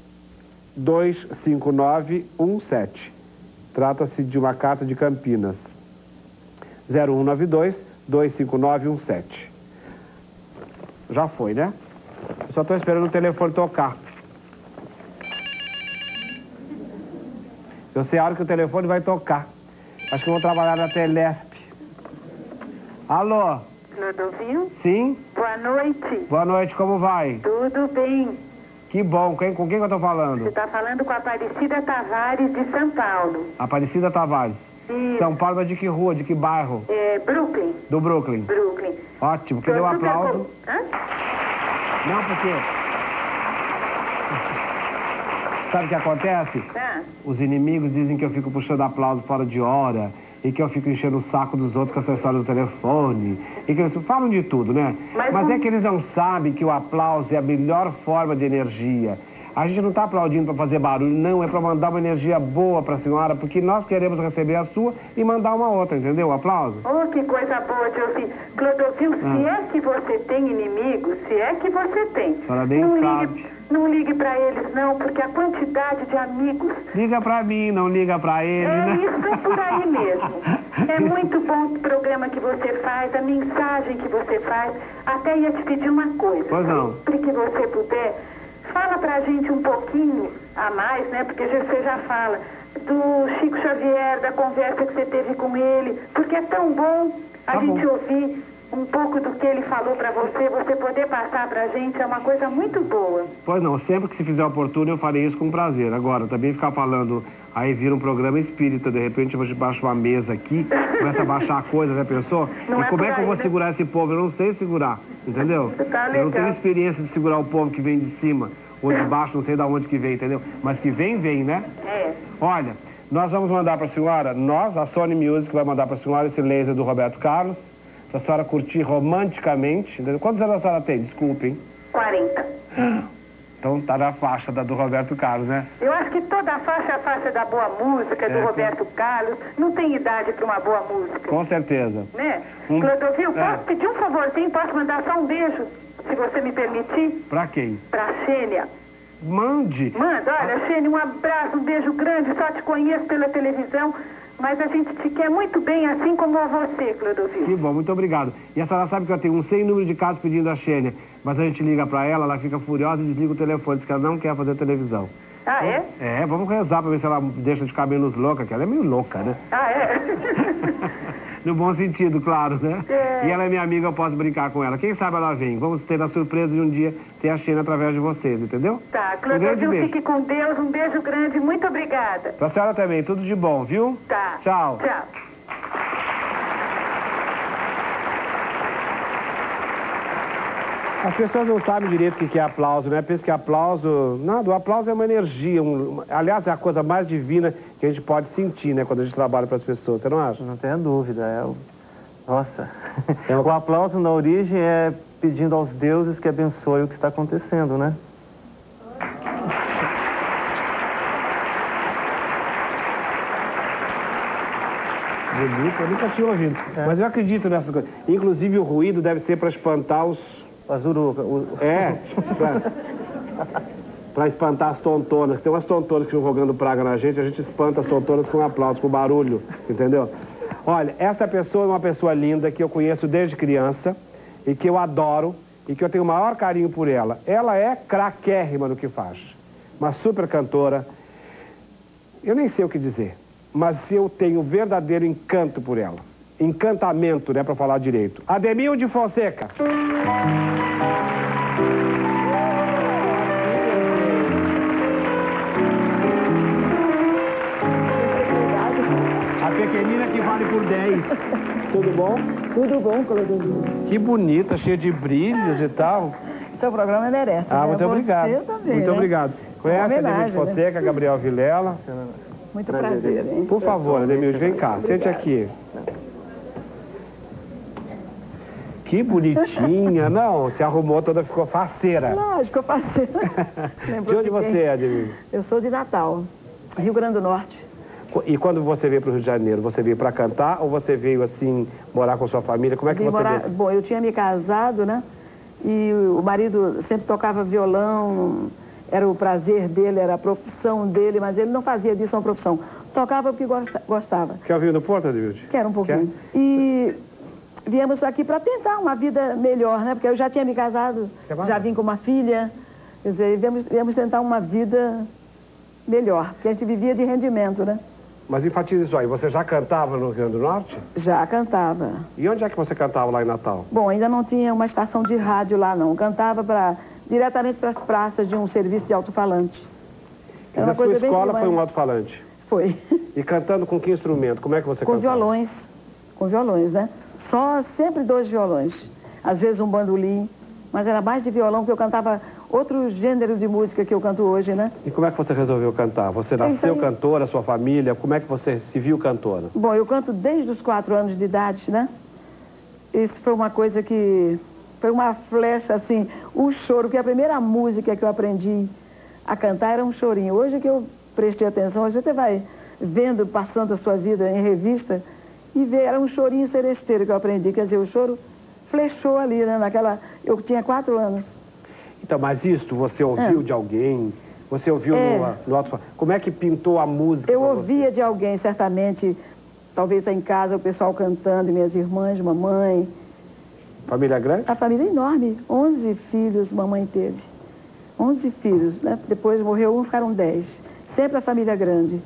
25917. Trata-se de uma carta de Campinas. 0192 25917. Já foi, né? Eu só estou esperando o telefone tocar. Eu sei a hora que o telefone vai tocar. Acho que eu vou trabalhar na Telesp. Alô? Clodovil? Sim? Boa noite. Boa noite, como vai? Tudo bem. Que bom. Com quem que eu tô falando? Você está falando com a Aparecida Tavares de São Paulo. Aparecida Tavares. Isso. São Paulo, mas de que rua, de que bairro? Brooklyn. Do Brooklyn. Brooklyn. Ótimo, que deu um aplauso. Hã? Não, porque... Sabe o que acontece? Os inimigos dizem que eu fico puxando aplauso fora de hora e que eu fico enchendo o saco dos outros com essa história do telefone e que eles falam de tudo, né? Mas é que eles não sabem que o aplauso é a melhor forma de energia. A gente não está aplaudindo para fazer barulho, não, é para mandar uma energia boa para a senhora, porque nós queremos receber a sua e mandar uma outra, entendeu? O aplauso. Oh, que coisa boa de ouvir. Clodovil, se é que você tem inimigos, se é que você tem. A senhora nem sabe. Não ligue pra eles, não, porque a quantidade de amigos... Liga pra mim, não liga pra ele, né? Isso é por aí mesmo. É muito bom o programa que você faz, a mensagem que você faz. Até ia te pedir uma coisa. Pois não. Sempre que você puder, fala pra gente um pouquinho a mais, né? Porque você já fala do Chico Xavier, da conversa que você teve com ele. Porque é tão bom a gente ouvir um pouco do que ele falou pra você, você poder passar pra gente, é uma coisa muito boa. Pois não, sempre que se fizer oportuno eu farei isso com prazer. Agora, também ficar falando, aí vira um programa espírita, de repente eu baixo uma mesa aqui, começa a baixar coisas, já pensou? E como é que eu vou segurar esse povo? Eu não sei segurar, entendeu? Tá legal. Eu não tenho experiência de segurar o povo que vem de cima, ou de baixo, não sei de onde que vem, entendeu? Mas que vem, né? É. Olha, nós vamos mandar pra senhora, a Sony Music vai mandar pra senhora esse laser do Roberto Carlos, pra senhora curtir romanticamente. Entendeu? Quantos anos a senhora tem? Desculpem. 40. Então tá na faixa do Roberto Carlos, né? Eu acho que toda a faixa é a faixa da boa música, do Roberto Carlos. Não tem idade para uma boa música. Com certeza. Né? Clodovil, posso pedir um favorzinho? Posso mandar só um beijo, se você me permitir? Pra quem? Pra Xênia. Mande. Manda, olha, Xênia, um abraço, um beijo grande. Só te conheço pela televisão, mas a gente te quer muito bem, assim como a você, Clodovil. Que bom, muito obrigado. E a senhora sabe que eu tenho um sem número de casos pedindo a Xênia, mas a gente liga pra ela, ela fica furiosa e desliga o telefone, diz que ela não quer fazer televisão. Ah, é? É, vamos rezar pra ver se ela deixa de ficar menos louca, que ela é meio louca, né? Ah, é? No bom sentido, claro, né? É. E ela é minha amiga, eu posso brincar com ela. Quem sabe ela vem. Vamos ter a surpresa de um dia ter a Xênia através de vocês, entendeu? Tá, Um grande Clodovil, beijo. fique com Deus, um beijo grande, muito obrigada. Pra senhora também, tudo de bom, viu? Tá. Tchau. Tchau. As pessoas não sabem direito o que é aplauso, né? Pensam que aplauso... Nada, o aplauso é uma energia. Aliás, é a coisa mais divina que a gente pode sentir, né? Quando a gente trabalha para as pessoas, você não acha? Não tenha dúvida, Nossa, É um- o aplauso na origem é pedindo aos deuses que abençoem o que está acontecendo, né? bonito, eu nunca tinha ouvido. Mas eu acredito nessas coisas. Inclusive o ruído deve ser para espantar os... As urucas. Para espantar as tontonas. Tem umas tontonas que estão jogando praga na gente, a gente espanta as tontonas com aplausos, com barulho, entendeu? Olha, essa pessoa é uma pessoa linda que eu conheço desde criança e que eu adoro e que eu tenho o maior carinho por ela. Ela é craquérrima no que faz. Uma super cantora. Eu nem sei o que dizer, mas eu tenho verdadeiro encanto por ela. Encantamento, né, para falar direito. Ademilde Fonseca. A pequenina que vale por 10. Tudo bom? Tudo bom, Clodovinho. Que bonita, cheia de brilhos e tal. Seu programa merece, Ah, né? muito obrigado. Você também, muito né? obrigado. Conhece a Ademilde homenagem, Fonseca, né? Gabriel Vilela? Muito prazer, hein? Por favor, Ademilde, vem cá, sente aqui. Que bonitinha. Não, se arrumou toda, ficou faceira. Lógico, eu passei. De onde você é, Ademilde? Eu sou de Natal, Rio Grande do Norte. E quando você veio para o Rio de Janeiro, você veio para cantar ou você veio, assim, morar com sua família? Como é que você veio? Bom, eu tinha me casado, né? E o marido sempre tocava violão, era o prazer dele, era a profissão dele, mas ele não fazia disso uma profissão. Tocava porque gostava. Quer ouvir no Porto, Ademilde? Quero um pouquinho. Quer? E viemos aqui para tentar uma vida melhor, né? Porque eu já tinha me casado, já vim com uma filha. Quer dizer, viemos tentar uma vida melhor, porque a gente vivia de rendimento, né? Mas enfatize isso aí, você já cantava no Rio Grande do Norte? Já cantava. E onde é que você cantava lá em Natal? Bom, ainda não tinha uma estação de rádio lá, não. Cantava diretamente para as praças de um serviço de alto-falante. E na sua escola foi um alto-falante? Foi. E cantando com que instrumento? Como é que você cantava? Com violões, né? Sempre 2 violões. Às vezes um bandolim, mas era mais de violão, porque eu cantava outro gênero de música que eu canto hoje, né? E como é que você resolveu cantar? Você nasceu cantora, sua família? Como é que você se viu cantora? Bom, eu canto desde os 4 anos de idade, né? Isso foi uma coisa que... Foi uma flecha, assim, o choro, que a primeira música que eu aprendi a cantar era um chorinho. Hoje que eu prestei atenção, hoje você vai vendo, passando a sua vida em revista, e vê, era um chorinho seresteiro que eu aprendi. Quer dizer, o choro flechou ali, né? Eu tinha 4 anos. Então, mas isso você ouviu de alguém? Você ouviu no alto... Como é que pintou a música? Eu ouvia de alguém, certamente, talvez em casa, o pessoal cantando, minhas irmãs, mamãe. Família grande? A família é enorme, 11 filhos mamãe teve. 11 filhos, né? Depois morreu um, ficaram 10. Sempre a família grande.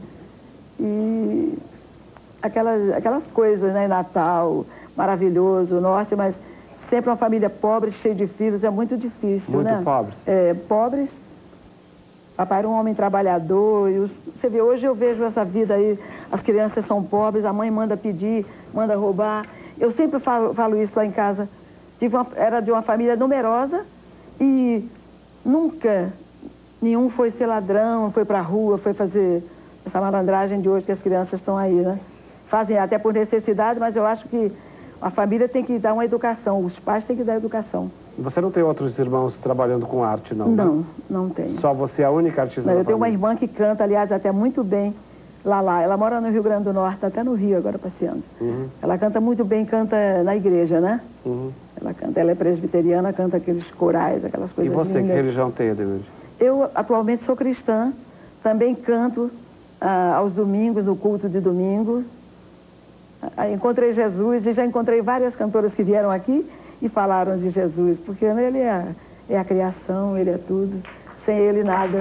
E aquelas coisas, né? Natal, maravilhoso, Norte, mas... Sempre uma família pobre, cheia de filhos, é muito difícil, né? Muito pobres. Pobres. Papai era um homem trabalhador. Você vê, hoje eu vejo essa vida aí, as crianças são pobres, a mãe manda pedir, manda roubar. Eu sempre falo isso lá em casa. Era de uma família numerosa e nunca nenhum foi ser ladrão, foi pra rua, foi fazer essa malandragem de hoje que as crianças estão aí, né? Fazem até por necessidade, mas eu acho que a família tem que dar uma educação, os pais têm que dar educação. Você não tem outros irmãos trabalhando com arte, não? Não, né? não tenho. Só você é a única artista da família? Eu tenho uma irmã que canta, aliás, até muito bem, Lala. Ela mora no Rio Grande do Norte, tá até no Rio agora passeando. Uhum. Ela canta muito bem, canta na igreja, né? Uhum. Ela é presbiteriana, canta aqueles corais, aquelas coisas lindas. E você, que religião tem, Ademilde? Eu atualmente sou cristã, também canto aos domingos, no culto de domingo. Encontrei Jesus e já encontrei várias cantoras que vieram aqui e falaram de Jesus, porque ele é a criação, ele é tudo, sem ele nada.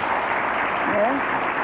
Né?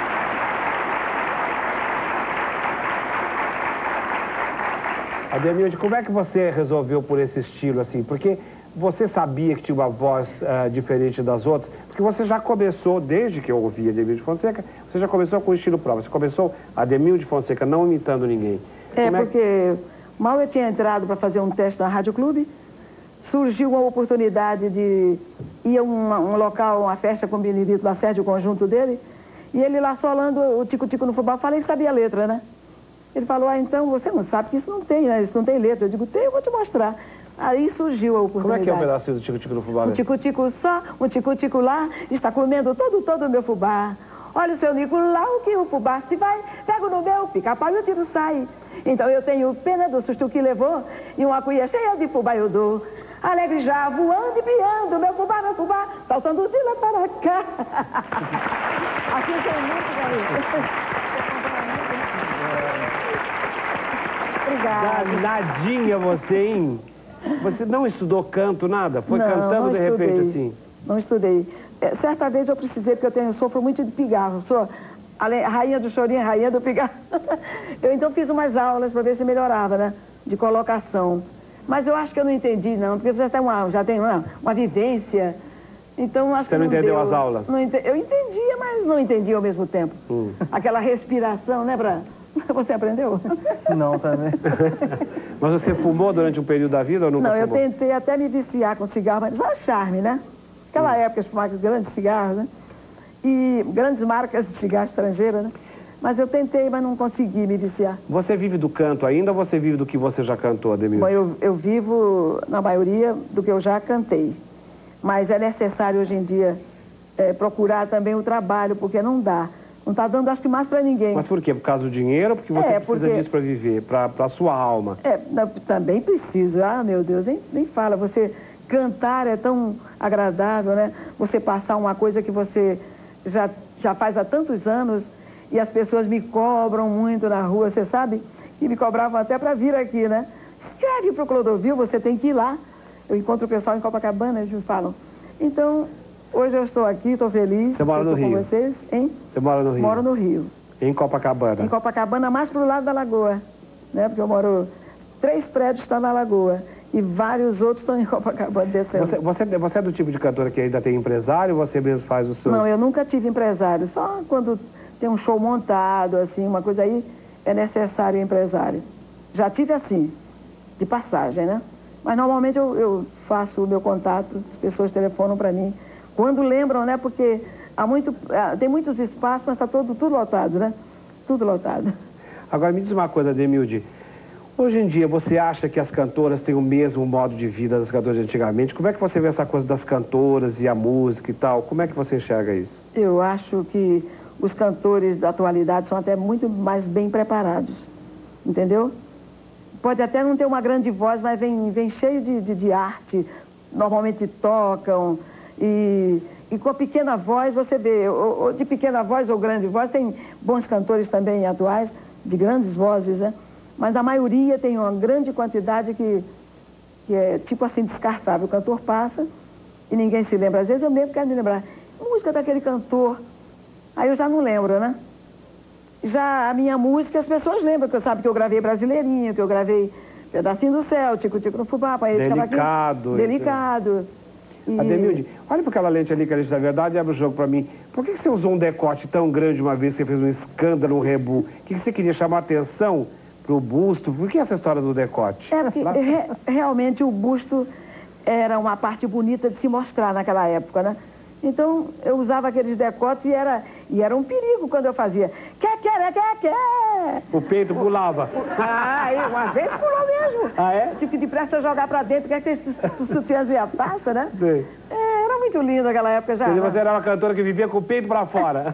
Ademilde, como é que você resolveu por esse estilo, assim? Porque você sabia que tinha uma voz diferente das outras? Porque você já começou, desde que eu ouvi Ademilde Fonseca, você já começou com o estilo próprio. Você começou Ademilde Fonseca, não imitando ninguém. Porque mal eu tinha entrado para fazer um teste na Rádio Clube, surgiu uma oportunidade de ir a um local, uma festa com o Benedito Lacerda, o conjunto dele, e ele lá solando o tico-tico no fubá. Falei que sabia a letra, né? Ele falou, então você não sabe que isso não tem, né? Isso não tem letra. Eu digo, tem, eu vou te mostrar. Aí surgiu a oportunidade. Como é que é um pedacinho do tico-tico no fubá? Um tico-tico só, um tico-tico lá, está comendo todo o meu fubá. Olha o seu Nicolau, que o fubá se vai, pego no meu pica-pau e o tiro sai. Então eu tenho pena do susto que levou, e uma cuia cheia de fubá eu dou. Alegre já voando e piando, meu fubá, saltando de lá para cá. Assim tem muito, garoto. Obrigada. Danadinha você, hein? Você não estudou canto, nada? Foi Não, cantando não de repente estudei. assim? Não estudei. Certa vez eu precisei, porque eu sofro muito de pigarro. Sou a rainha do chorinho, rainha do pigarro. Eu então fiz umas aulas para ver se melhorava, né? De colocação. Mas eu acho que eu não entendi, não, porque você já tem uma vivência. Então acho que não entendeu deu. as aulas? Eu entendia, mas não entendia ao mesmo tempo. Aquela respiração, né, Você aprendeu? Não, também. Mas você fumou durante um período da vida ou nunca Não, fumou? eu tentei até me viciar com cigarro, mas só charme, né? Aquela época, as marcas grandes cigarros, né? E grandes marcas de cigarro estrangeira, né? Mas eu tentei, mas não consegui me viciar. Você vive do canto ainda ou você vive do que você já cantou, Ademilde? Bom, eu vivo, na maioria, do que eu já cantei. Mas é necessário, hoje em dia, procurar também o trabalho, porque não dá. Não está dando, acho que mais para ninguém. Mas por quê? Por causa do dinheiro ou porque você precisa disso para viver, para a sua alma? Também preciso. Ah, meu Deus, nem fala. Você cantar é tão agradável, né? Você passar uma coisa que você já faz há tantos anos e as pessoas me cobram muito na rua, você sabe? E me cobravam até para vir aqui, né? Escreve para o Clodovil, você tem que ir lá. Eu encontro o pessoal em Copacabana, eles me falam. Então, hoje eu estou aqui, estou feliz. Você mora no Rio? Com vocês, hein? Você mora no Rio? Moro no Rio. Em Copacabana? Em Copacabana, mais pro lado da lagoa, né? Porque eu moro... 3 prédios estão na lagoa e vários outros estão em Copacabana descendo. Você é do tipo de cantora que ainda tem empresário ou você mesmo faz o seu? Não, eu nunca tive empresário. Só quando tem um show montado, assim, uma coisa aí, é necessário empresário. Já tive assim, de passagem, né? Mas normalmente eu faço o meu contato, as pessoas telefonam para mim. Quando lembram, né? Porque tem muitos espaços, mas está tudo lotado, né? Tudo lotado. Agora, me diz uma coisa, Ademilde. Hoje em dia, você acha que as cantoras têm o mesmo modo de vida das cantoras de antigamente? Como é que você vê essa coisa das cantoras e a música e tal? Como é que você enxerga isso? Eu acho que os cantores da atualidade são até muito mais bem preparados, entendeu? Pode até não ter uma grande voz, mas vem cheio de arte, normalmente tocam e com a pequena voz, você vê, ou de pequena voz ou grande voz, tem bons cantores também atuais, de grandes vozes, né? Mas a maioria tem uma grande quantidade que é tipo assim, descartável. O cantor passa e ninguém se lembra. Às vezes eu mesmo quero me lembrar. Música daquele cantor. Aí eu já não lembro, né? Já a minha música, as pessoas lembram, que eu sabe que eu gravei Brasileirinho, que eu gravei Pedacinho do Céu, Tico Tico no Fubá, Panheiro de Cavaquinho. Delicado. E... Ademilde, olha para aquela lente ali que a gente, na verdade, abre o jogo para mim. Por que você usou um decote tão grande uma vez que você fez um escândalo, um rebu? O que você queria chamar a atenção pro busto? Por que essa história do decote? Porque realmente o busto era uma parte bonita de se mostrar naquela época, né? Então, eu usava aqueles decotes e era um perigo quando eu fazia. Quer. O peito pulava. Uma vez pulou mesmo. Ah, é? Tive que depressa jogar pra dentro, quer que tu sutiãs veio a taça, né? Sim. Era muito lindo aquela época já. Você era uma cantora que vivia com o peito pra fora.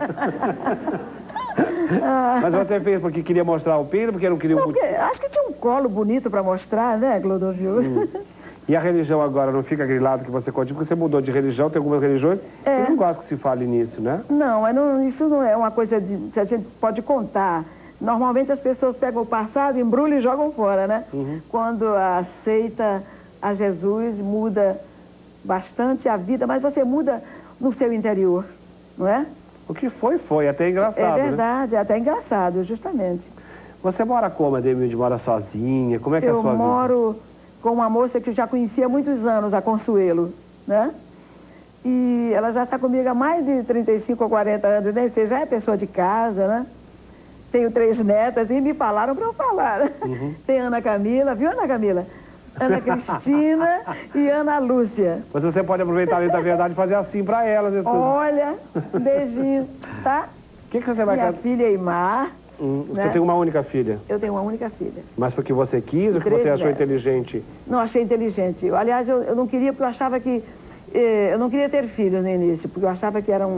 Mas você fez porque queria mostrar o peito, porque não queria... Não, porque acho que tinha um colo bonito pra mostrar, né, Clodovil? E a religião agora não fica grilado que você conta, porque você mudou de religião, tem algumas religiões que não gostam que se fale nisso, né? Não, mas isso não é uma coisa que a gente pode contar. Normalmente as pessoas pegam o passado, embrulham e jogam fora, né? Quando aceita a Jesus, muda bastante a vida, mas você muda no seu interior, não é? O que foi até engraçado, É verdade, né? Até engraçado, justamente. Você mora como, Ademilde? Mora sozinha? Como é que é a sua vida? Eu moro com uma moça que eu já conhecia há muitos anos, a Consuelo, né? E ela já está comigo há mais de 35 ou 40 anos, nem sei, já é pessoa de casa, né? Tenho 3 netas e me falaram para eu falar. Tem Ana Camila, viu, Ana Camila? Ana Cristina e Ana Lúcia. Mas você pode aproveitar ali da verdade e fazer assim para elas e tudo. Olha, um beijinho, tá? O que você vai Minha cantar? filha Imar. Você tem uma única filha? Eu tenho uma única filha. Mas porque você quis ou que você achou inteligente? Não, achei inteligente. Aliás, eu não queria, porque eu achava que... eu não queria ter filhos no início, porque eu achava que era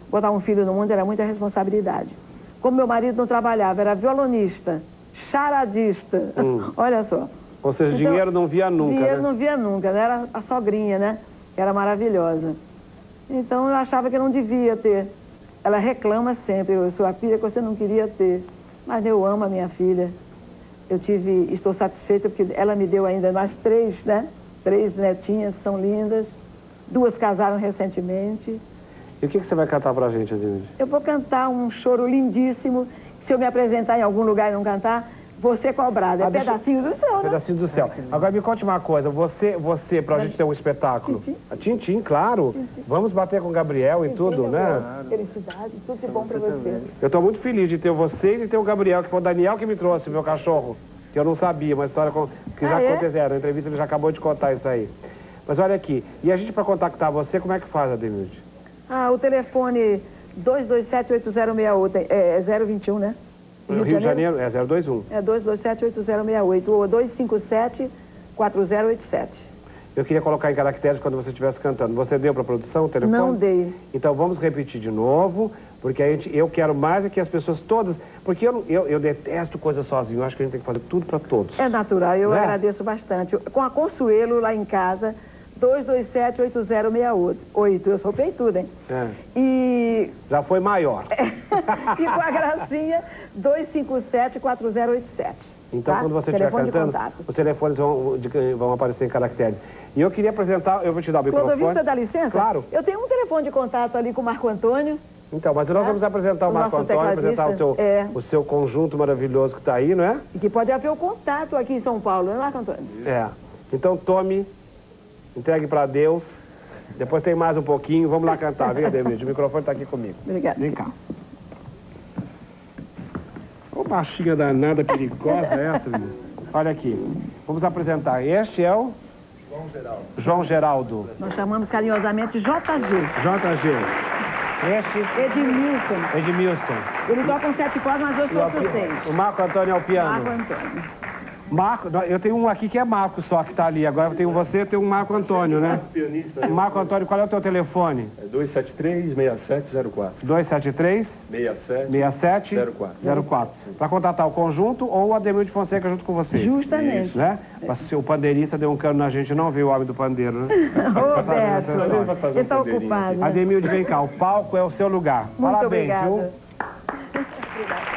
botar um filho no mundo era muita responsabilidade. Como meu marido não trabalhava, era violonista, charadista, olha só. Ou seja, Então, dinheiro não via nunca, dinheiro né? não via nunca, né? Era a sogrinha, né? Era maravilhosa. Então eu achava que eu não devia ter. Ela reclama sempre, eu sou a filha que você não queria ter. Mas eu amo a minha filha. Estou satisfeita porque ela me deu ainda mais 3, né? 3 netinhas, são lindas. 2 casaram recentemente. E o que você vai cantar pra gente, Ademilde? Eu vou cantar um choro lindíssimo. Se eu me apresentar em algum lugar e não cantar, vou ser cobrada. É Pedacinho do Céu, né? Pedacinho do Céu. Agora me conte uma coisa, você pra gente ter um espetáculo. Tintim, claro. Vamos bater com o Gabriel e tudo, né? Felicidade, tudo de bom pra você. Eu tô muito feliz de ter você e de ter o Gabriel, que foi o Daniel que me trouxe, meu cachorro. Que eu não sabia, uma história que já aconteceu. Na entrevista ele já acabou de contar isso aí. Mas olha aqui, e a gente pra contactar você, como é que faz, Ademilde? O telefone 227-8068, é 021, né? Rio de Janeiro é 021. É 227-8068 ou 257-4087. Eu queria colocar em caracteres quando você estivesse cantando. Você deu para a produção o telefone? Não dei. Então vamos repetir de novo, porque eu quero mais é que as pessoas todas... Porque eu detesto coisa sozinho, eu acho que a gente tem que fazer tudo para todos. É natural, eu agradeço bastante. Com a Consuelo lá em casa, 227-8068. Eu sou peituda, hein? E... Já foi maior. E com a Gracinha, 257-4087. Então, quando você estiver cantando, os telefones vão aparecer em caracteres. E eu queria apresentar, eu vou te dar o microfone. Clodovil, você dá licença? Claro. Eu tenho um telefone de contato ali com o Marco Antônio. Então, mas nós vamos apresentar o Marco Antônio, apresentar o seu conjunto maravilhoso que está aí, não é? E que pode haver o contato aqui em São Paulo, não é, Marco Antônio? Então tome, entregue para Deus, depois tem mais um pouquinho, vamos lá cantar, viu, Ademilde? O microfone está aqui comigo. Obrigada. Vem cá. Ô baixinha danada, perigosa essa, menina. Olha aqui, vamos apresentar. Este é o... João Geraldo. Nós chamamos carinhosamente JG. JG. Este... Edmilson. Ele toca um 7 cordas, mas eu sou 6. O Marco Antônio é o piano. Marco Antônio. Eu tenho um aqui que é Marco só, que tá ali. Agora eu tenho você, eu tenho um Marco Antônio, né? Pianista. Marco Antônio, qual é o teu telefone? É 273-6704. 273-6704. Para contatar o conjunto ou o Ademilde Fonseca junto com vocês. Justamente. Isso, né? O pandeirista deu um cano na gente, não viu o homem do pandeiro, né? Roberto, ele está ocupado. Né? Ademilde, vem cá, o palco é o seu lugar. Muito Parabéns, obrigada. viu? Obrigada.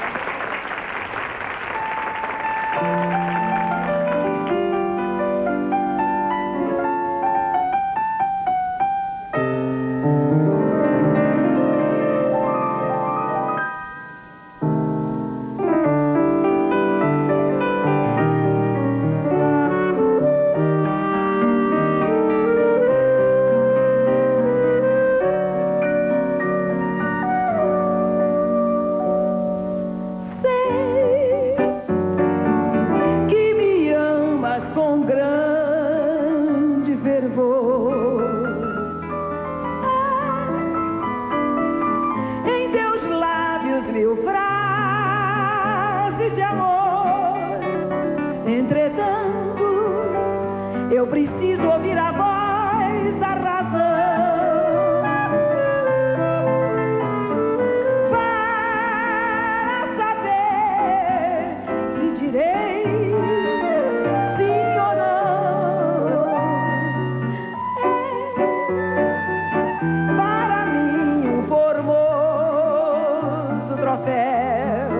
Eu preciso ouvir a voz da razão para saber se direi sim ou não. É para mim um formoso troféu.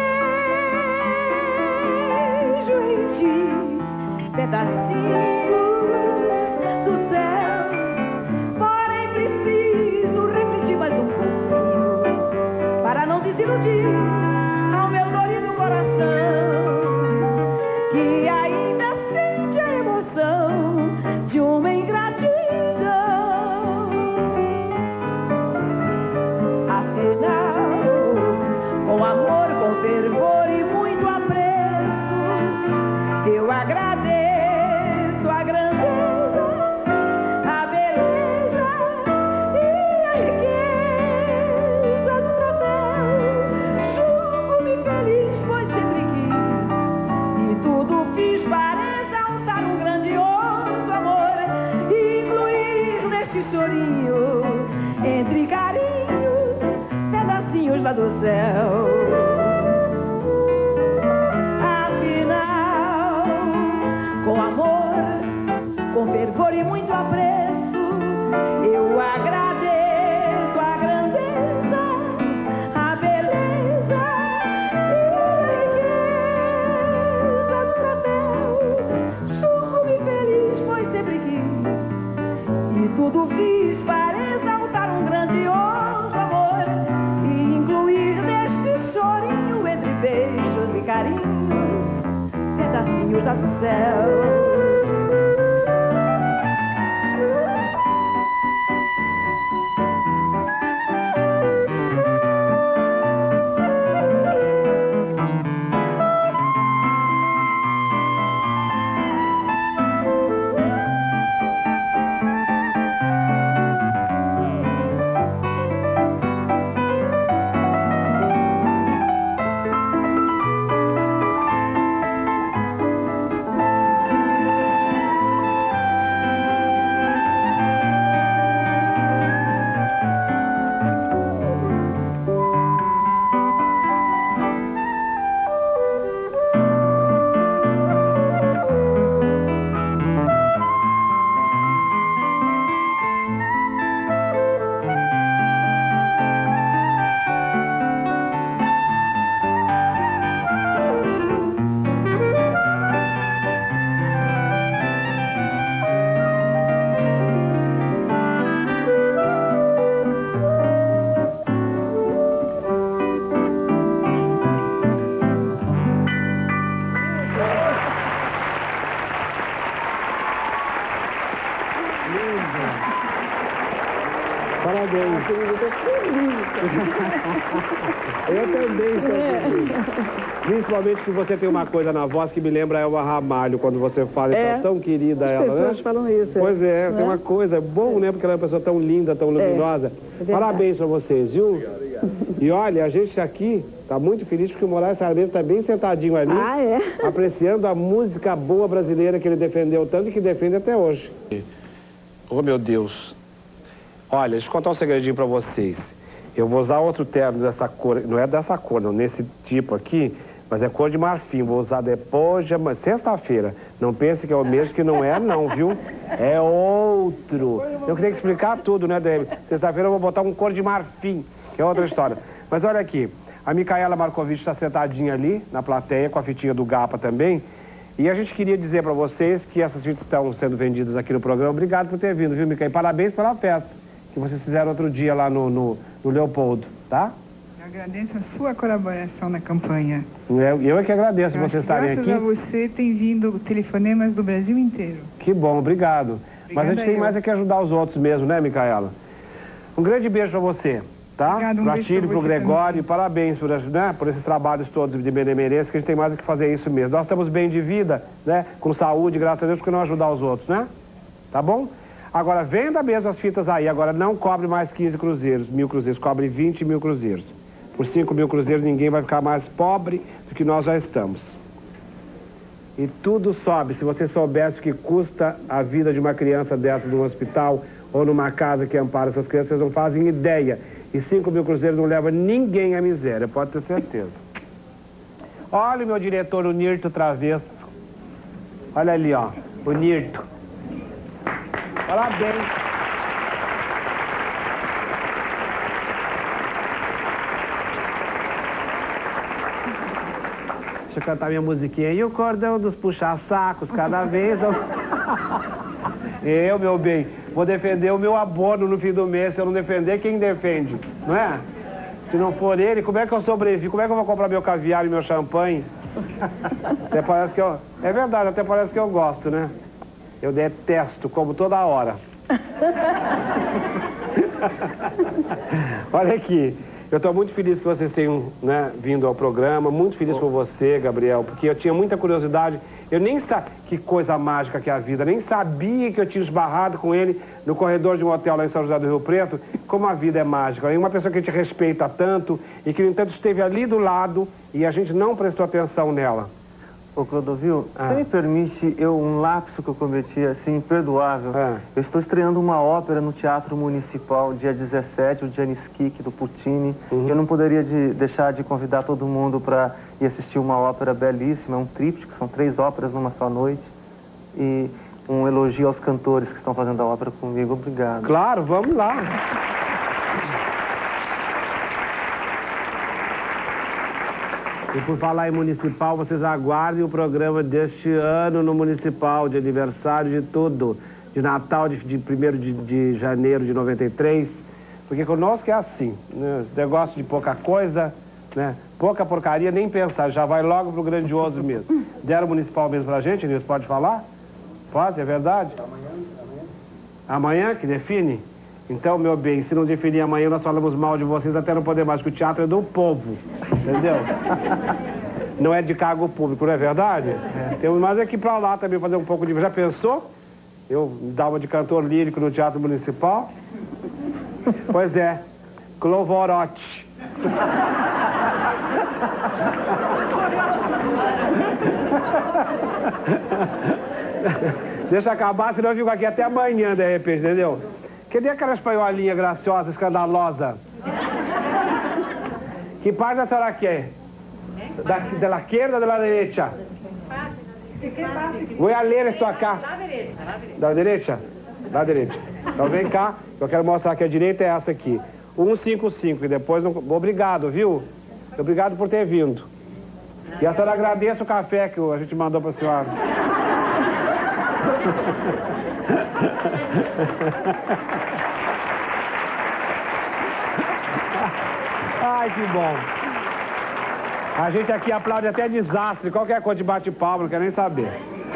Vejo em ti pedacinho deusa do céu. Afinal, com amor, com fervor e muito apreço, eu agradeço a grandeza, a beleza e a riqueza do troféu. Chuco-me feliz, pois sempre quis, e tudo fiz para exaltar um grandioso amor e incluir neste chorinho, entre beijos e carinhos, pedacinhos da do céu. Parabéns. Eu também estou feliz. Principalmente que você tem uma coisa na voz que me lembra a Elba Ramalho, quando você fala, é tão querida ela, né? As pessoas falam isso. Pois é, tem uma coisa, é bom, né? Porque ela é uma pessoa tão linda, tão luminosa. Parabéns pra vocês, viu? E olha, a gente aqui tá muito feliz porque o Moraes Sarmento está bem sentadinho ali, apreciando a música boa brasileira que ele defendeu tanto e que defende até hoje. Oh, meu Deus. Olha, deixa eu contar um segredinho pra vocês. Eu vou usar outro terno dessa cor, não é dessa cor, não, nesse tipo aqui, mas é cor de marfim. Vou usar depois de sexta-feira. Não pense que é o mesmo, que não é não, viu? É outro. Eu queria explicar tudo, né, DM? Sexta-feira eu vou botar um cor de marfim, que é outra história. Mas olha aqui, a Micaela Marcovitch está sentadinha ali, na plateia, com a fitinha do Gapa também. E a gente queria dizer pra vocês que essas fitas estão sendo vendidas aqui no programa. Obrigado por ter vindo, viu, Micaela? E parabéns pela festa que vocês fizeram outro dia lá no Leopoldo, tá? Eu agradeço a sua colaboração na campanha. Eu é que agradeço vocês estarem aqui. Graças a você tem vindo telefonemas do Brasil inteiro. Que bom, obrigado. Mas a gente tem mais é que ajudar os outros mesmo, né, Micaela? Um grande beijo pra você, tá? Obrigado, pro Atílio, pro Gregório, parabéns por esses trabalhos todos de benemerência, que a gente tem mais do que fazer isso mesmo. Nós estamos bem de vida, né? Com saúde, graças a Deus, porque não ajudar os outros, né? Tá bom? Agora, venda mesmo as fitas aí. Agora, não cobre mais 15 cruzeiros, 1.000 cruzeiros. Cobre 20 mil cruzeiros. Por 5 mil cruzeiros, ninguém vai ficar mais pobre do que nós já estamos. E tudo sobe. Se você soubesse o que custa a vida de uma criança dessa num hospital ou numa casa que ampara essas crianças, vocês não fazem ideia. E 5 mil cruzeiros não leva ninguém à miséria, pode ter certeza. Olha o meu diretor, o Nirto Travesso. Olha ali, ó, o Nirto. Parabéns. Deixa eu cantar minha musiquinha. E o cordão dos puxa-sacos, cada vez... Eu, meu bem, vou defender o meu abono no fim do mês. Se eu não defender, quem defende? Não é? Se não for ele, como é que eu sobrevivo? Como é que eu vou comprar meu caviar e meu champanhe? Até parece que eu... É verdade, até parece que eu gosto, né? Eu detesto, como toda hora. Olha aqui, eu estou muito feliz que vocês tenham, né, vindo ao programa, muito feliz com você, Gabriel, porque eu tinha muita curiosidade. Eu nem sabia, que coisa mágica que é a vida, nem sabia que eu tinha esbarrado com ele no corredor de um hotel lá em São José do Rio Preto, como a vida é mágica. E uma pessoa que te respeita tanto e que, no entanto, esteve ali do lado e a gente não prestou atenção nela. Ô, Clodovil, você me permite um lapso que eu cometi, assim, imperdoável. Eu estou estreando uma ópera no Teatro Municipal, dia 17, o Giannis Kik, do Puccini. Eu não poderia deixar de convidar todo mundo para ir assistir uma ópera belíssima, um tríptico, são 3 óperas numa só noite. E um elogio aos cantores que estão fazendo a ópera comigo. Obrigado. Claro, vamos lá. E por falar em municipal, vocês aguardem o programa deste ano no municipal, de aniversário, de tudo. De Natal, de 1º de janeiro de 93. Porque conosco é assim, né? Esse negócio de pouca coisa, né? Pouca porcaria, nem pensar, já vai logo pro grandioso mesmo. Deram municipal mesmo pra gente, Nilson, pode falar? Pode, é verdade? Amanhã que define? Então, meu bem, se não definir amanhã, nós falamos mal de vocês até não poder mais, porque o teatro é do povo, entendeu? Não é de cargo público, não é verdade? Temos mais aqui pra lá também fazer um pouco de... Já pensou? Eu dava de cantor lírico no Teatro Municipal? Pois é, Clovorote. Deixa acabar, senão eu fico aqui até amanhã, de repente, entendeu? Cadê aquela espanholinha graciosa, escandalosa? Que página a senhora quer? Da la esquerda ou da la derecha? Vou ler esto acá. Da direita? Da direita. Então vem cá, eu quero mostrar que a direita é essa aqui. 155 e depois... Obrigado, viu? Obrigado por ter vindo. E a senhora agradece o café que a gente mandou para a senhora. Ai, que bom. A gente aqui aplaude até desastre, qualquer coisa de bate-palma, não quer nem saber.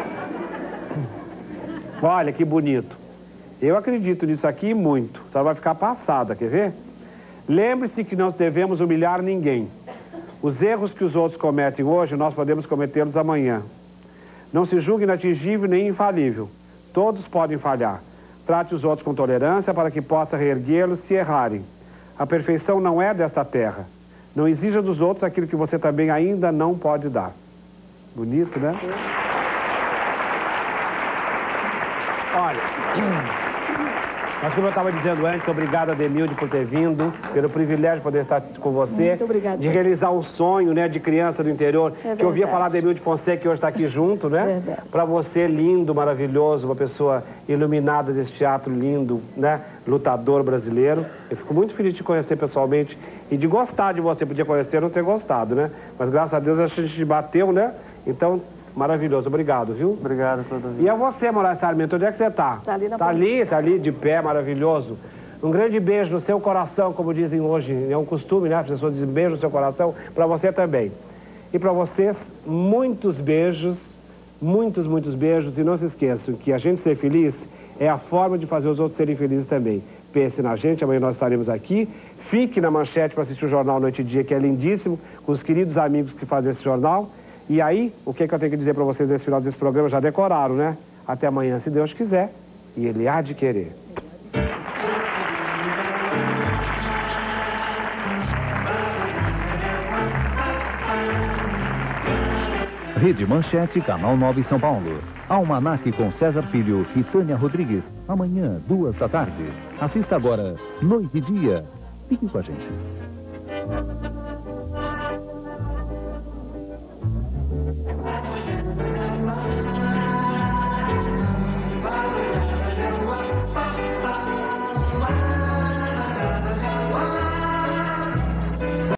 Olha que bonito. Eu acredito nisso aqui muito. Só vai ficar passada, quer ver? Lembre-se que não devemos humilhar ninguém. Os erros que os outros cometem hoje, nós podemos cometê-los amanhã. Não se julgue inatingível nem infalível. Todos podem falhar. Trate os outros com tolerância para que possa reerguê-los se errarem. A perfeição não é desta terra. Não exija dos outros aquilo que você também ainda não pode dar. Bonito, né? Olha, mas como eu estava dizendo antes, obrigado a Demilde por ter vindo, pelo privilégio de poder estar com você. Muito obrigada. De realizar um sonho, né, de criança do interior. É que eu ouvia falar da Demilde Fonseca, que hoje está aqui junto, né? Para você, lindo, maravilhoso, uma pessoa iluminada desse teatro lindo, né? Lutador brasileiro. Eu fico muito feliz de te conhecer pessoalmente e de gostar de você. Podia conhecer ou não ter gostado, né? Mas graças a Deus a gente bateu, né? Então... maravilhoso, obrigado, viu? Obrigado, Clodovil. E a você, Moraes Sarmento, onde é que você tá? Tá ali na tá ali, de pé, maravilhoso. Um grande beijo no seu coração, como dizem hoje, é um costume, né? As pessoas dizem beijo no seu coração, pra você também. E pra vocês, muitos beijos, muitos beijos, e não se esqueçam que a gente ser feliz é a forma de fazer os outros serem felizes também. Pense na gente, amanhã nós estaremos aqui. Fique na Manchete para assistir o Jornal Noite e Dia, que é lindíssimo, com os queridos amigos que fazem esse jornal. E aí, o que eu tenho que dizer para vocês nesse final desse programa? Já decoraram, né? Até amanhã, se Deus quiser. E Ele há de querer. Rede Manchete, Canal 9 São Paulo. Almanac com César Filho e Tânia Rodrigues. Amanhã, 2 da tarde. Assista agora, Noite e Dia. Fique com a gente.